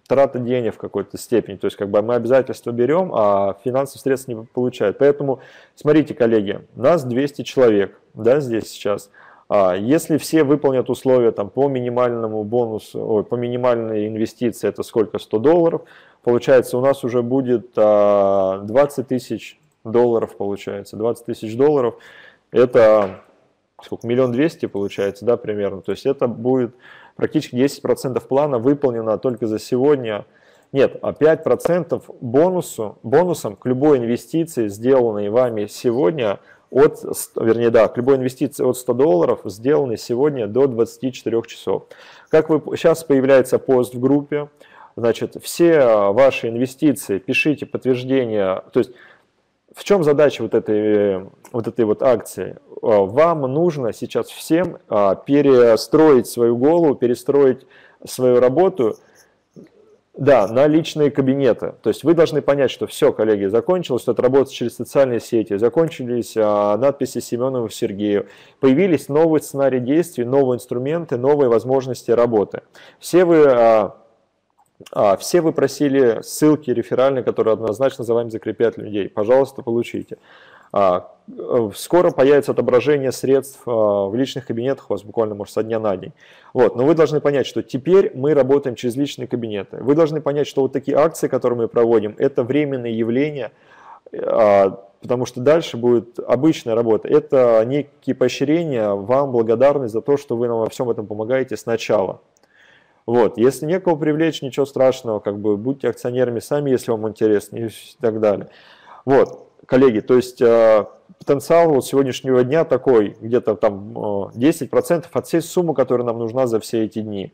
[SPEAKER 4] трата денег в какой-то степени. То есть как бы мы обязательства берем, а финансовых средств не получают. Поэтому смотрите, коллеги, нас двести человек, да, здесь сейчас. Если все выполнят условия там, по минимальному бонусу, ой, по минимальной инвестиции, это сколько? сто долларов, получается, у нас уже будет двадцать тысяч долларов, получается. двадцать тысяч долларов, это сколько? Миллион двести, получается, да, примерно. То есть это будет практически десять процентов плана выполнено только за сегодня. Нет, а пять процентов бонусу, бонусом к любой инвестиции, сделанной вами сегодня, от, вернее, да, к любой инвестиции от ста долларов, сделанной сегодня до двадцати четырёх часов. Как вы, сейчас появляется пост в группе, значит, все ваши инвестиции, пишите подтверждение, то есть в чем задача вот этой, вот этой вот акции? Вам нужно сейчас всем перестроить свою голову, перестроить свою работу, да, на личные кабинеты. То есть вы должны понять, что все, коллеги, закончилось, что это работа через социальные сети, закончились а, надписи Семенову Сергею, появились новые сценарии действий, новые инструменты, новые возможности работы. Все вы, а, а, все вы просили ссылки реферальные, которые однозначно за вами закрепят людей. Пожалуйста, получите. А, скоро появится отображение средств а, в личных кабинетах у вас буквально, может, со дня на день. Вот. Но вы должны понять, что теперь мы работаем через личные кабинеты. Вы должны понять, что вот такие акции, которые мы проводим, это временные явления, а, потому что дальше будет обычная работа. Это некие поощрения, вам благодарность за то, что вы нам во всем этом помогаете сначала. Вот. Если некого привлечь, ничего страшного, как бы будьте акционерами сами, если вам интересно, и так далее. Вот. Коллеги, то есть э, потенциал вот сегодняшнего дня такой, где-то там э, десять процентов от всей суммы, которая нам нужна за все эти дни.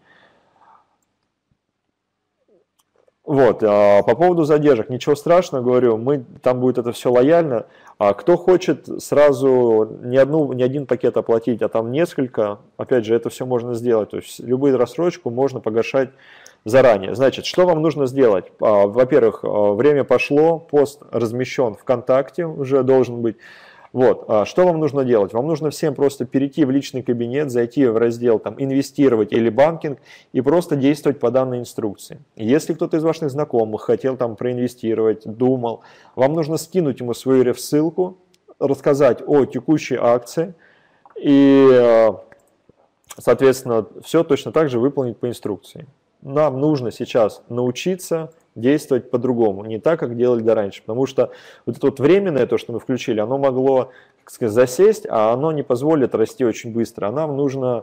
[SPEAKER 4] Вот, э, по поводу задержек, ничего страшного, говорю, мы, там будет это все лояльно. А кто хочет сразу не, одну, не один пакет оплатить, а там несколько, опять же, это все можно сделать. То есть любую рассрочку можно погашать заранее. Значит, что вам нужно сделать? Во-первых, время пошло, пост размещен ВКонтакте, уже должен быть. Вот. Что вам нужно делать? Вам нужно всем просто перейти в личный кабинет, зайти в раздел там, «Инвестировать» или «Банкинг» и просто действовать по данной инструкции. Если кто-то из ваших знакомых хотел там проинвестировать, думал, вам нужно скинуть ему свою реф-ссылку, рассказать о текущей акции и, соответственно, все точно так же выполнить по инструкции. Нам нужно сейчас научиться действовать по-другому, не так, как делали до раньше, потому что вот это вот временное, то, что мы включили, оно могло, как сказать, засесть, а оно не позволит расти очень быстро. А нам нужно...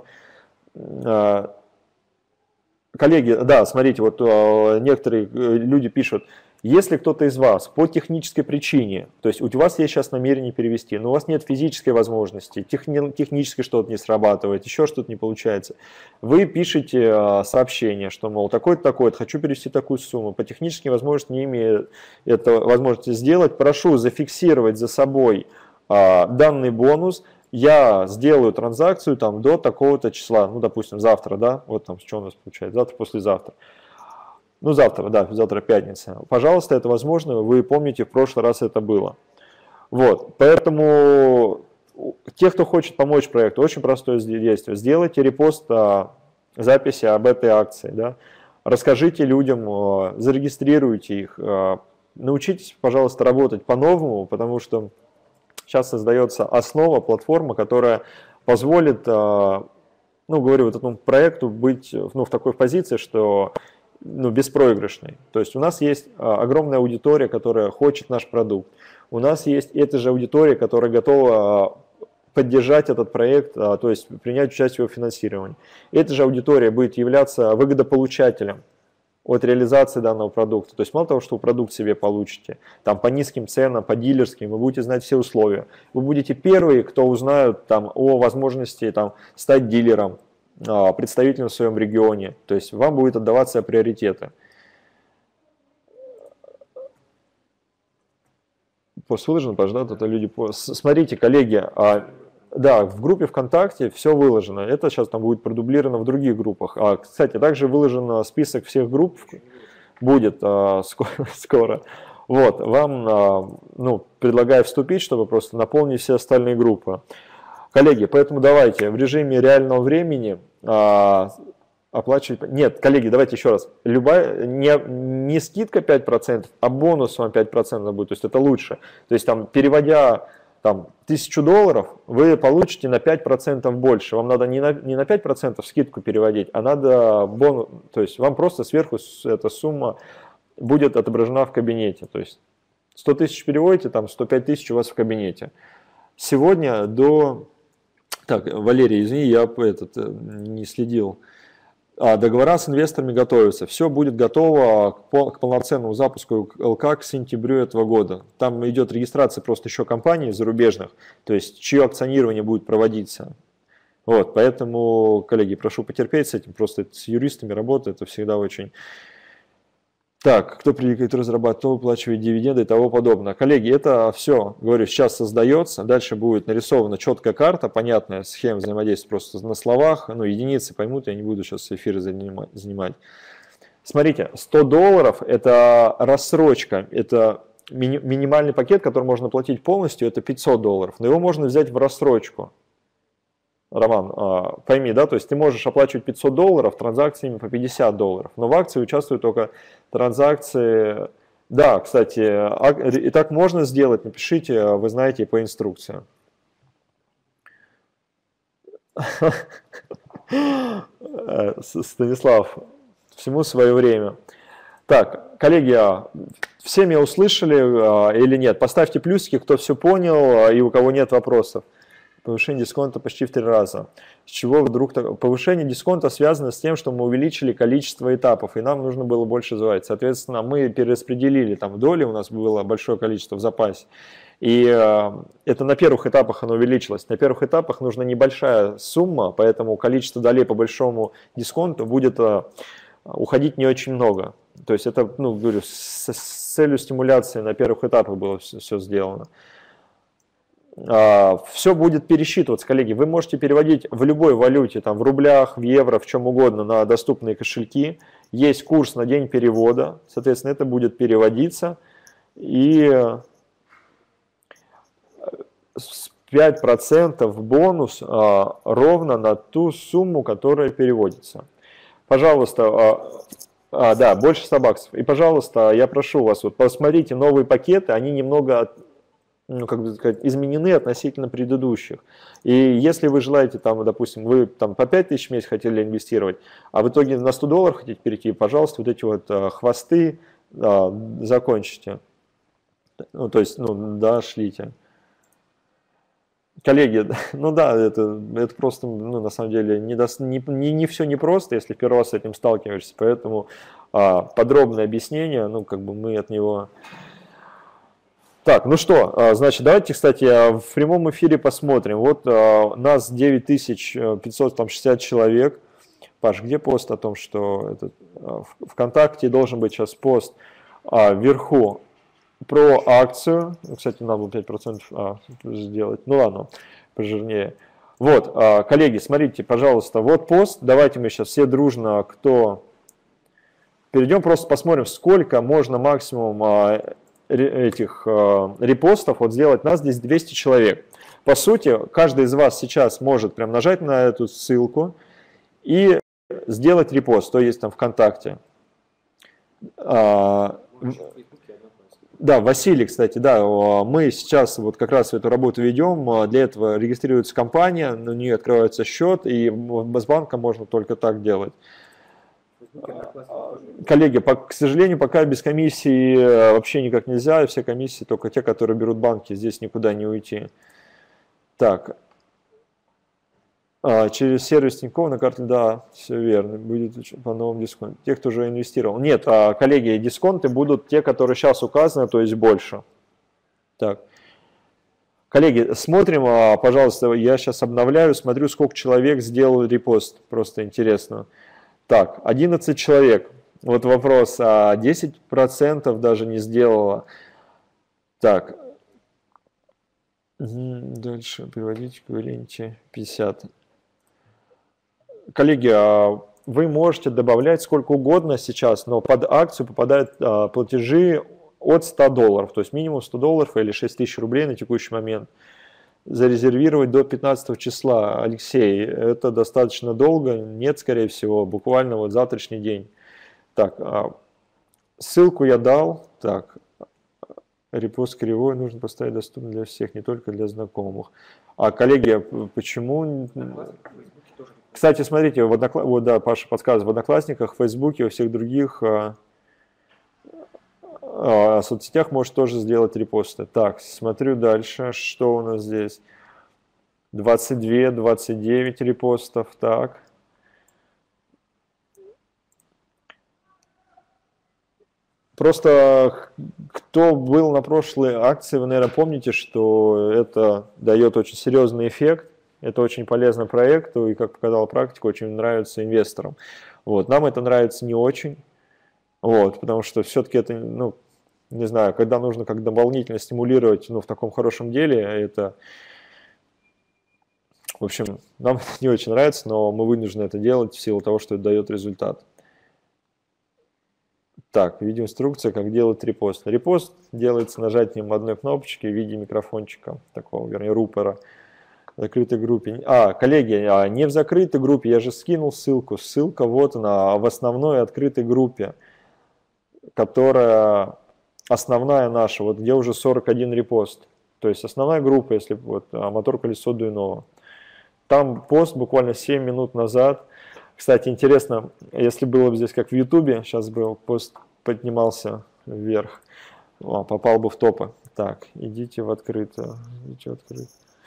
[SPEAKER 4] Коллеги, да, смотрите, вот некоторые люди пишут, если кто-то из вас по технической причине, то есть у вас есть сейчас намерение перевести, но у вас нет физической возможности, техни, технически что-то не срабатывает, еще что-то не получается, вы пишете сообщение, что, мол, такой-то, такой-то, хочу перевести такую сумму, по техническим возможностям не имею это возможности сделать, прошу зафиксировать за собой а, данный бонус, я сделаю транзакцию там до такого-то числа, ну, допустим, завтра, да, вот там, что у нас получается, завтра, послезавтра. Ну, завтра, да, завтра пятница. Пожалуйста, это возможно, вы помните, в прошлый раз это было. Вот, поэтому те, кто хочет помочь проекту, очень простое действие. Сделайте репост а, записи об этой акции, да. Расскажите людям, а, зарегистрируйте их, а, научитесь, пожалуйста, работать по-новому, потому что сейчас создается основа, платформа, которая позволит, а, ну, говорю, вот этому проекту быть, ну, в такой позиции, что ну, беспроигрышный. То есть у нас есть а, огромная аудитория, которая хочет наш продукт. У нас есть эта же аудитория, которая готова а, поддержать этот проект, а, то есть принять участие в его финансировании. Эта же аудитория будет являться выгодополучателем от реализации данного продукта. То есть мало того, что вы продукт себе получите, там по низким ценам, по дилерским, вы будете знать все условия. Вы будете первые, кто узнают там, о возможности там, стать дилером, представителем в своем регионе, то есть вам будет отдаваться приоритеты. Пост выложен, пожалуйста, это люди... Смотрите, коллеги, да, в группе ВКонтакте все выложено, это сейчас там будет продублировано в других группах. А, кстати, также выложен список всех групп, будет а, скоро, скоро. Вот, вам а, ну, предлагаю вступить, чтобы просто наполнить все остальные группы. Коллеги, поэтому давайте в режиме реального времени а, оплачивать... Нет, коллеги, давайте еще раз. Любая, не, не скидка пять процентов, а бонус вам пять процентов будет, то есть это лучше. То есть там, переводя там, тысячу долларов, вы получите на пять процентов больше. Вам надо не на, не на пять процентов скидку переводить, а надо бонус, то есть вам просто сверху эта сумма будет отображена в кабинете. То есть сто тысяч переводите, там сто пять тысяч у вас в кабинете. Сегодня до... Так, Валерий, извини, я этот, не следил. А, договора с инвесторами готовятся. Все будет готово к, пол, к полноценному запуску ЛК к сентябрю этого года. Там идет регистрация просто еще компаний зарубежных, то есть чье акционирование будет проводиться. Вот, поэтому, коллеги, прошу потерпеть с этим, просто с юристами работать, это всегда очень... Так, кто привлекает, разрабатывает, кто выплачивает дивиденды и того подобное. Коллеги, это все, говорю, сейчас создается, дальше будет нарисована четкая карта, понятная схема взаимодействия просто на словах, ну, единицы поймут, я не буду сейчас эфиры занимать. Смотрите, сто долларов это рассрочка, это мини минимальный пакет, который можно платить полностью, это пятьсот долларов, но его можно взять в рассрочку. Роман, пойми, да, то есть ты можешь оплачивать пятьсот долларов транзакциями по пятьдесят долларов, но в акции участвуют только транзакции, да, кстати, и так можно сделать, напишите, вы знаете, по инструкции. Станислав, всему свое время. Так, коллеги, все меня услышали или нет? Поставьте плюсики, кто все понял и у кого нет вопросов. Повышение дисконта почти в три раза. С чего вдруг так? Повышение дисконта связано с тем, что мы увеличили количество этапов, и нам нужно было больше звать. Соответственно, мы перераспределили там доли, у нас было большое количество в запасе. И э, это на первых этапах оно увеличилось. На первых этапах нужна небольшая сумма, поэтому количество долей по большому дисконту будет э, уходить не очень много. То есть это, ну, говорю, с, с целью стимуляции на первых этапах было все, все сделано. Все будет пересчитываться, коллеги. Вы можете переводить в любой валюте, там, в рублях, в евро, в чем угодно, на доступные кошельки. Есть курс на день перевода, соответственно, это будет переводиться. И пять процентов бонус а, ровно на ту сумму, которая переводится. Пожалуйста, а, а, да, больше ста баксов. И, пожалуйста, я прошу вас, вот, посмотрите новые пакеты, они немного... ну, как бы сказать, изменены относительно предыдущих. И если вы желаете, там, допустим, вы там, по пять тысяч в месяц хотели инвестировать, а в итоге на сто долларов хотите перейти, пожалуйста, вот эти вот а, хвосты а, закончите. Ну, то есть, ну, да, шлите. Коллеги, ну да, это, это просто, ну, на самом деле, не, до, не, не, не все непросто, если первый раз с этим сталкиваешься, поэтому а, подробное объяснение, ну, как бы мы от него... Так, ну что, значит, давайте, кстати, в прямом эфире посмотрим. Вот у нас девять тысяч пятьсот шестьдесят человек. Паш, где пост о том, что этот, ВКонтакте должен быть сейчас пост а, вверху про акцию. Кстати, надо было пять процентов а, сделать. Ну ладно, пожирнее. Вот, а, коллеги, смотрите, пожалуйста, вот пост. Давайте мы сейчас все дружно, кто... Перейдем, просто посмотрим, сколько можно максимум... А, этих э, репостов вот сделать. Нас здесь двести человек. По сути, каждый из вас сейчас может прям нажать на эту ссылку и сделать репост, то есть там ВКонтакте. А, да, Василий, кстати, да, мы сейчас вот как раз эту работу ведем. Для этого регистрируется компания, на нее открывается счет, и с банка можно только так делать. Коллеги, по, к сожалению, пока без комиссии вообще никак нельзя, все комиссии только те, которые берут банки, здесь никуда не уйти. Так, а, через сервис Тинькофф на карте, да, все верно, будет по новому дисконту. Те, кто уже инвестировал. Нет, а, коллеги, дисконты будут те, которые сейчас указаны, то есть больше. Так. Коллеги, смотрим, а, пожалуйста, я сейчас обновляю, смотрю, сколько человек сделал репост, просто интересно. Так, одиннадцать человек. Вот вопрос, а десять процентов даже не сделало. Так, дальше переводить в эквиваленте пятьдесят. Коллеги, а вы можете добавлять сколько угодно сейчас, но под акцию попадают а, платежи от ста долларов, то есть минимум сто долларов или шесть тысяч рублей на текущий момент. зарезервировать до пятнадцатого числа. Алексей, это достаточно долго? Нет, скорее всего, буквально вот завтрашний день. Так, ссылку я дал. Так, репост кривой нужно поставить доступно для всех, не только для знакомых. А, коллеги, почему... Кстати, смотрите, в Однокла... вот, да, Паша подсказывает, в Одноклассниках, в Фейсбуке, во всех других а, а, соцсетях можешь тоже сделать репосты. Так, смотрю дальше, что у нас здесь. двадцать два, двадцать девять репостов, так. Просто кто был на прошлой акции, вы, наверное, помните, что это дает очень серьезный эффект. Это очень полезный проект, и, как показала практика, очень нравится инвесторам. Вот. Нам это нравится не очень, вот, потому что все-таки это, ну, не знаю, когда нужно как дополнительно стимулировать, ну, в таком хорошем деле, это, в общем, нам это не очень нравится, но мы вынуждены это делать в силу того, что это дает результат. Так, видеоинструкция, как делать репост. Репост делается нажатием одной кнопочки в виде микрофончика, такого, вернее, рупора. В закрытой группе. А, коллеги, а не в закрытой группе, я же скинул ссылку. Ссылка вот она, в основной открытой группе, которая основная наша, вот где уже сорок один репост. То есть основная группа, если вот мотор-колесо Дуйнова. Там пост буквально семь минут назад. Кстати, интересно, если было бы здесь как в Ютубе, сейчас бы пост поднимался вверх, о, попал бы в топы. Так, идите в открытую. Идите в открытую.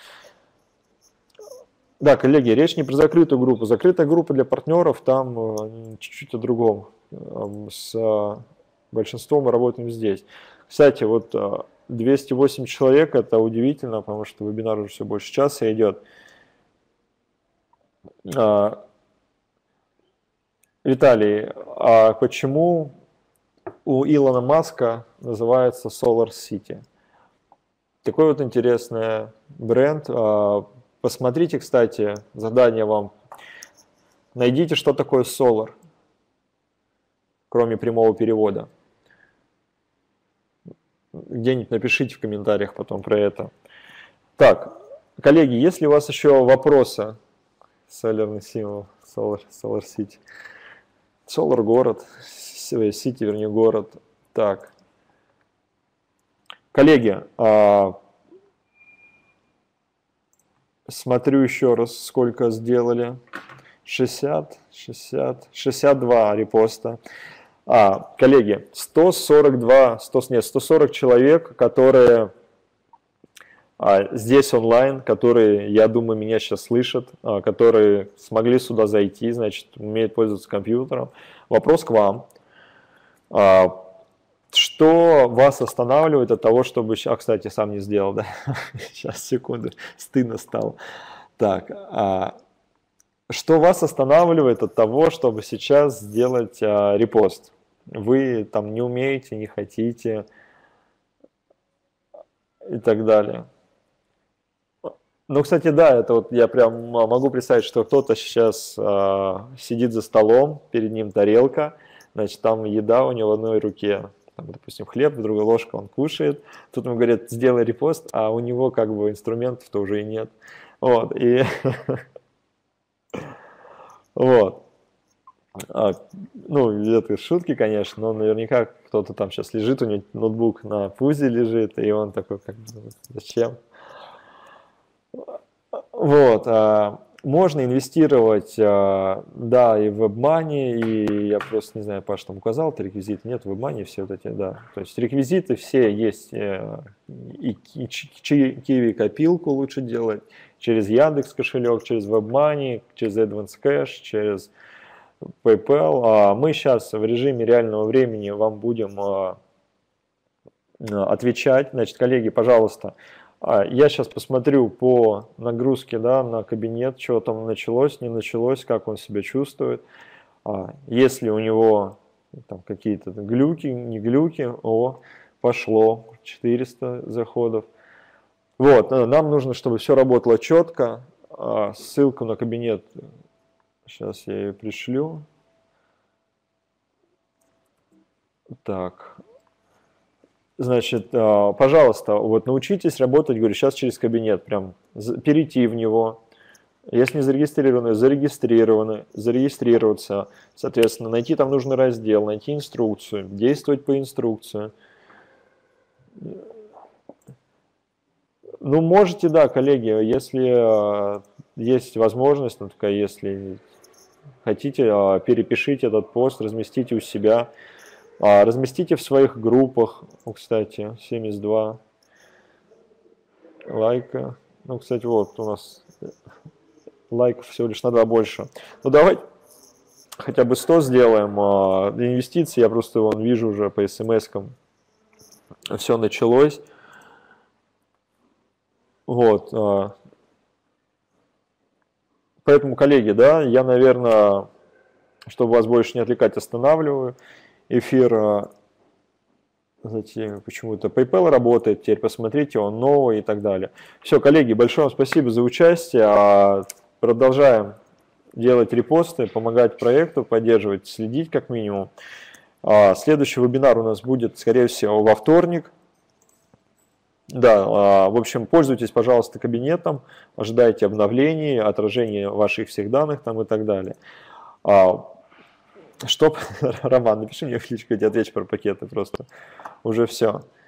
[SPEAKER 4] Да, коллеги, речь не про закрытую группу. Закрытая группа для партнеров, там чуть-чуть о другом. С большинством мы работаем здесь. Кстати, вот двести восемь человек, это удивительно, потому что вебинар уже все больше часа идет. Виталий, а почему у Илона Маска называется Solar City? Такой вот интересный бренд. Посмотрите, кстати, задание вам. Найдите, что такое Solar, кроме прямого перевода. Где-нибудь напишите в комментариях потом про это. Так, коллеги, если у вас еще вопросы, солярный символ, Solar, Solar City. Solar город, City, вернее, город. Так, коллеги, а... смотрю еще раз, сколько сделали. шестьдесят, шестьдесят, шестьдесят два репоста. А, коллеги, сто сорок два, сто, нет, сто сорок человек, которые а, здесь онлайн, которые, я думаю, меня сейчас слышат, а, которые смогли сюда зайти, значит, умеют пользоваться компьютером. Вопрос к вам. А, что вас останавливает от того, чтобы... А, кстати, сам не сделал, да? Сейчас, секунду, стыдно стало. Так, а, что вас останавливает от того, чтобы сейчас сделать а, репост? Вы там не умеете, не хотите и так далее. Ну, кстати, да, это вот я прям могу представить, что кто-то сейчас а, сидит за столом, перед ним тарелка, значит, там еда у него в одной руке. Там, допустим, хлеб, в другой ложка, он кушает. Тут ему говорят, сделай репост, а у него как бы инструментов-то уже и нет. Вот, и... Вот. А, ну, это шутки, конечно, но наверняка кто-то там сейчас лежит, у него ноутбук на пузе лежит, и он такой, как бы, зачем? Вот. А, можно инвестировать, а, да, и в WebMoney, и я просто не знаю, Паш там указал, это реквизиты, нет, в WebMoney все вот эти, да. То есть реквизиты все есть, и, и, и Kiwi копилку лучше делать, через Яндекс кошелек, через WebMoney, через Advance Cash, через PayPal. А мы сейчас в режиме реального времени вам будем а, отвечать. Значит, коллеги, пожалуйста, я сейчас посмотрю по нагрузке, да, на кабинет, что там началось, не началось, как он себя чувствует. Если у него там какие-то глюки, не глюки, о, пошло, четыреста заходов. Вот, нам нужно, чтобы все работало четко. Ссылку на кабинет, сейчас я ее пришлю. Так. Значит, пожалуйста, вот научитесь работать, говорю, сейчас через кабинет, прям перейти в него. Если не зарегистрированы, зарегистрированы, зарегистрироваться, соответственно, найти там нужный раздел, найти инструкцию, действовать по инструкции. Ну, можете, да, коллеги, если есть возможность, ну, такая, если хотите, перепишите этот пост, разместите у себя. Разместите в своих группах, ну, кстати, семьдесят два лайка. Ну, кстати, вот у нас лайков всего лишь на два больше. Ну, давайте хотя бы сто сделаем. Для инвестиций я просто вон вижу уже по смс-кам. Все началось. Вот. Поэтому, коллеги, да, я, наверное, чтобы вас больше не отвлекать, останавливаю эфир. Знаете, почему-то PayPal работает, теперь посмотрите, он новый и так далее. Все, коллеги, большое вам спасибо за участие. Продолжаем делать репосты, помогать проекту, поддерживать, следить как минимум. Следующий вебинар у нас будет, скорее всего, во вторник. Да, в общем, пользуйтесь, пожалуйста, кабинетом, ожидайте обновлений, отражения ваших всех данных там и так далее. Что, Роман, напиши мне в личку, я тебе отвечу про пакеты просто. Уже все.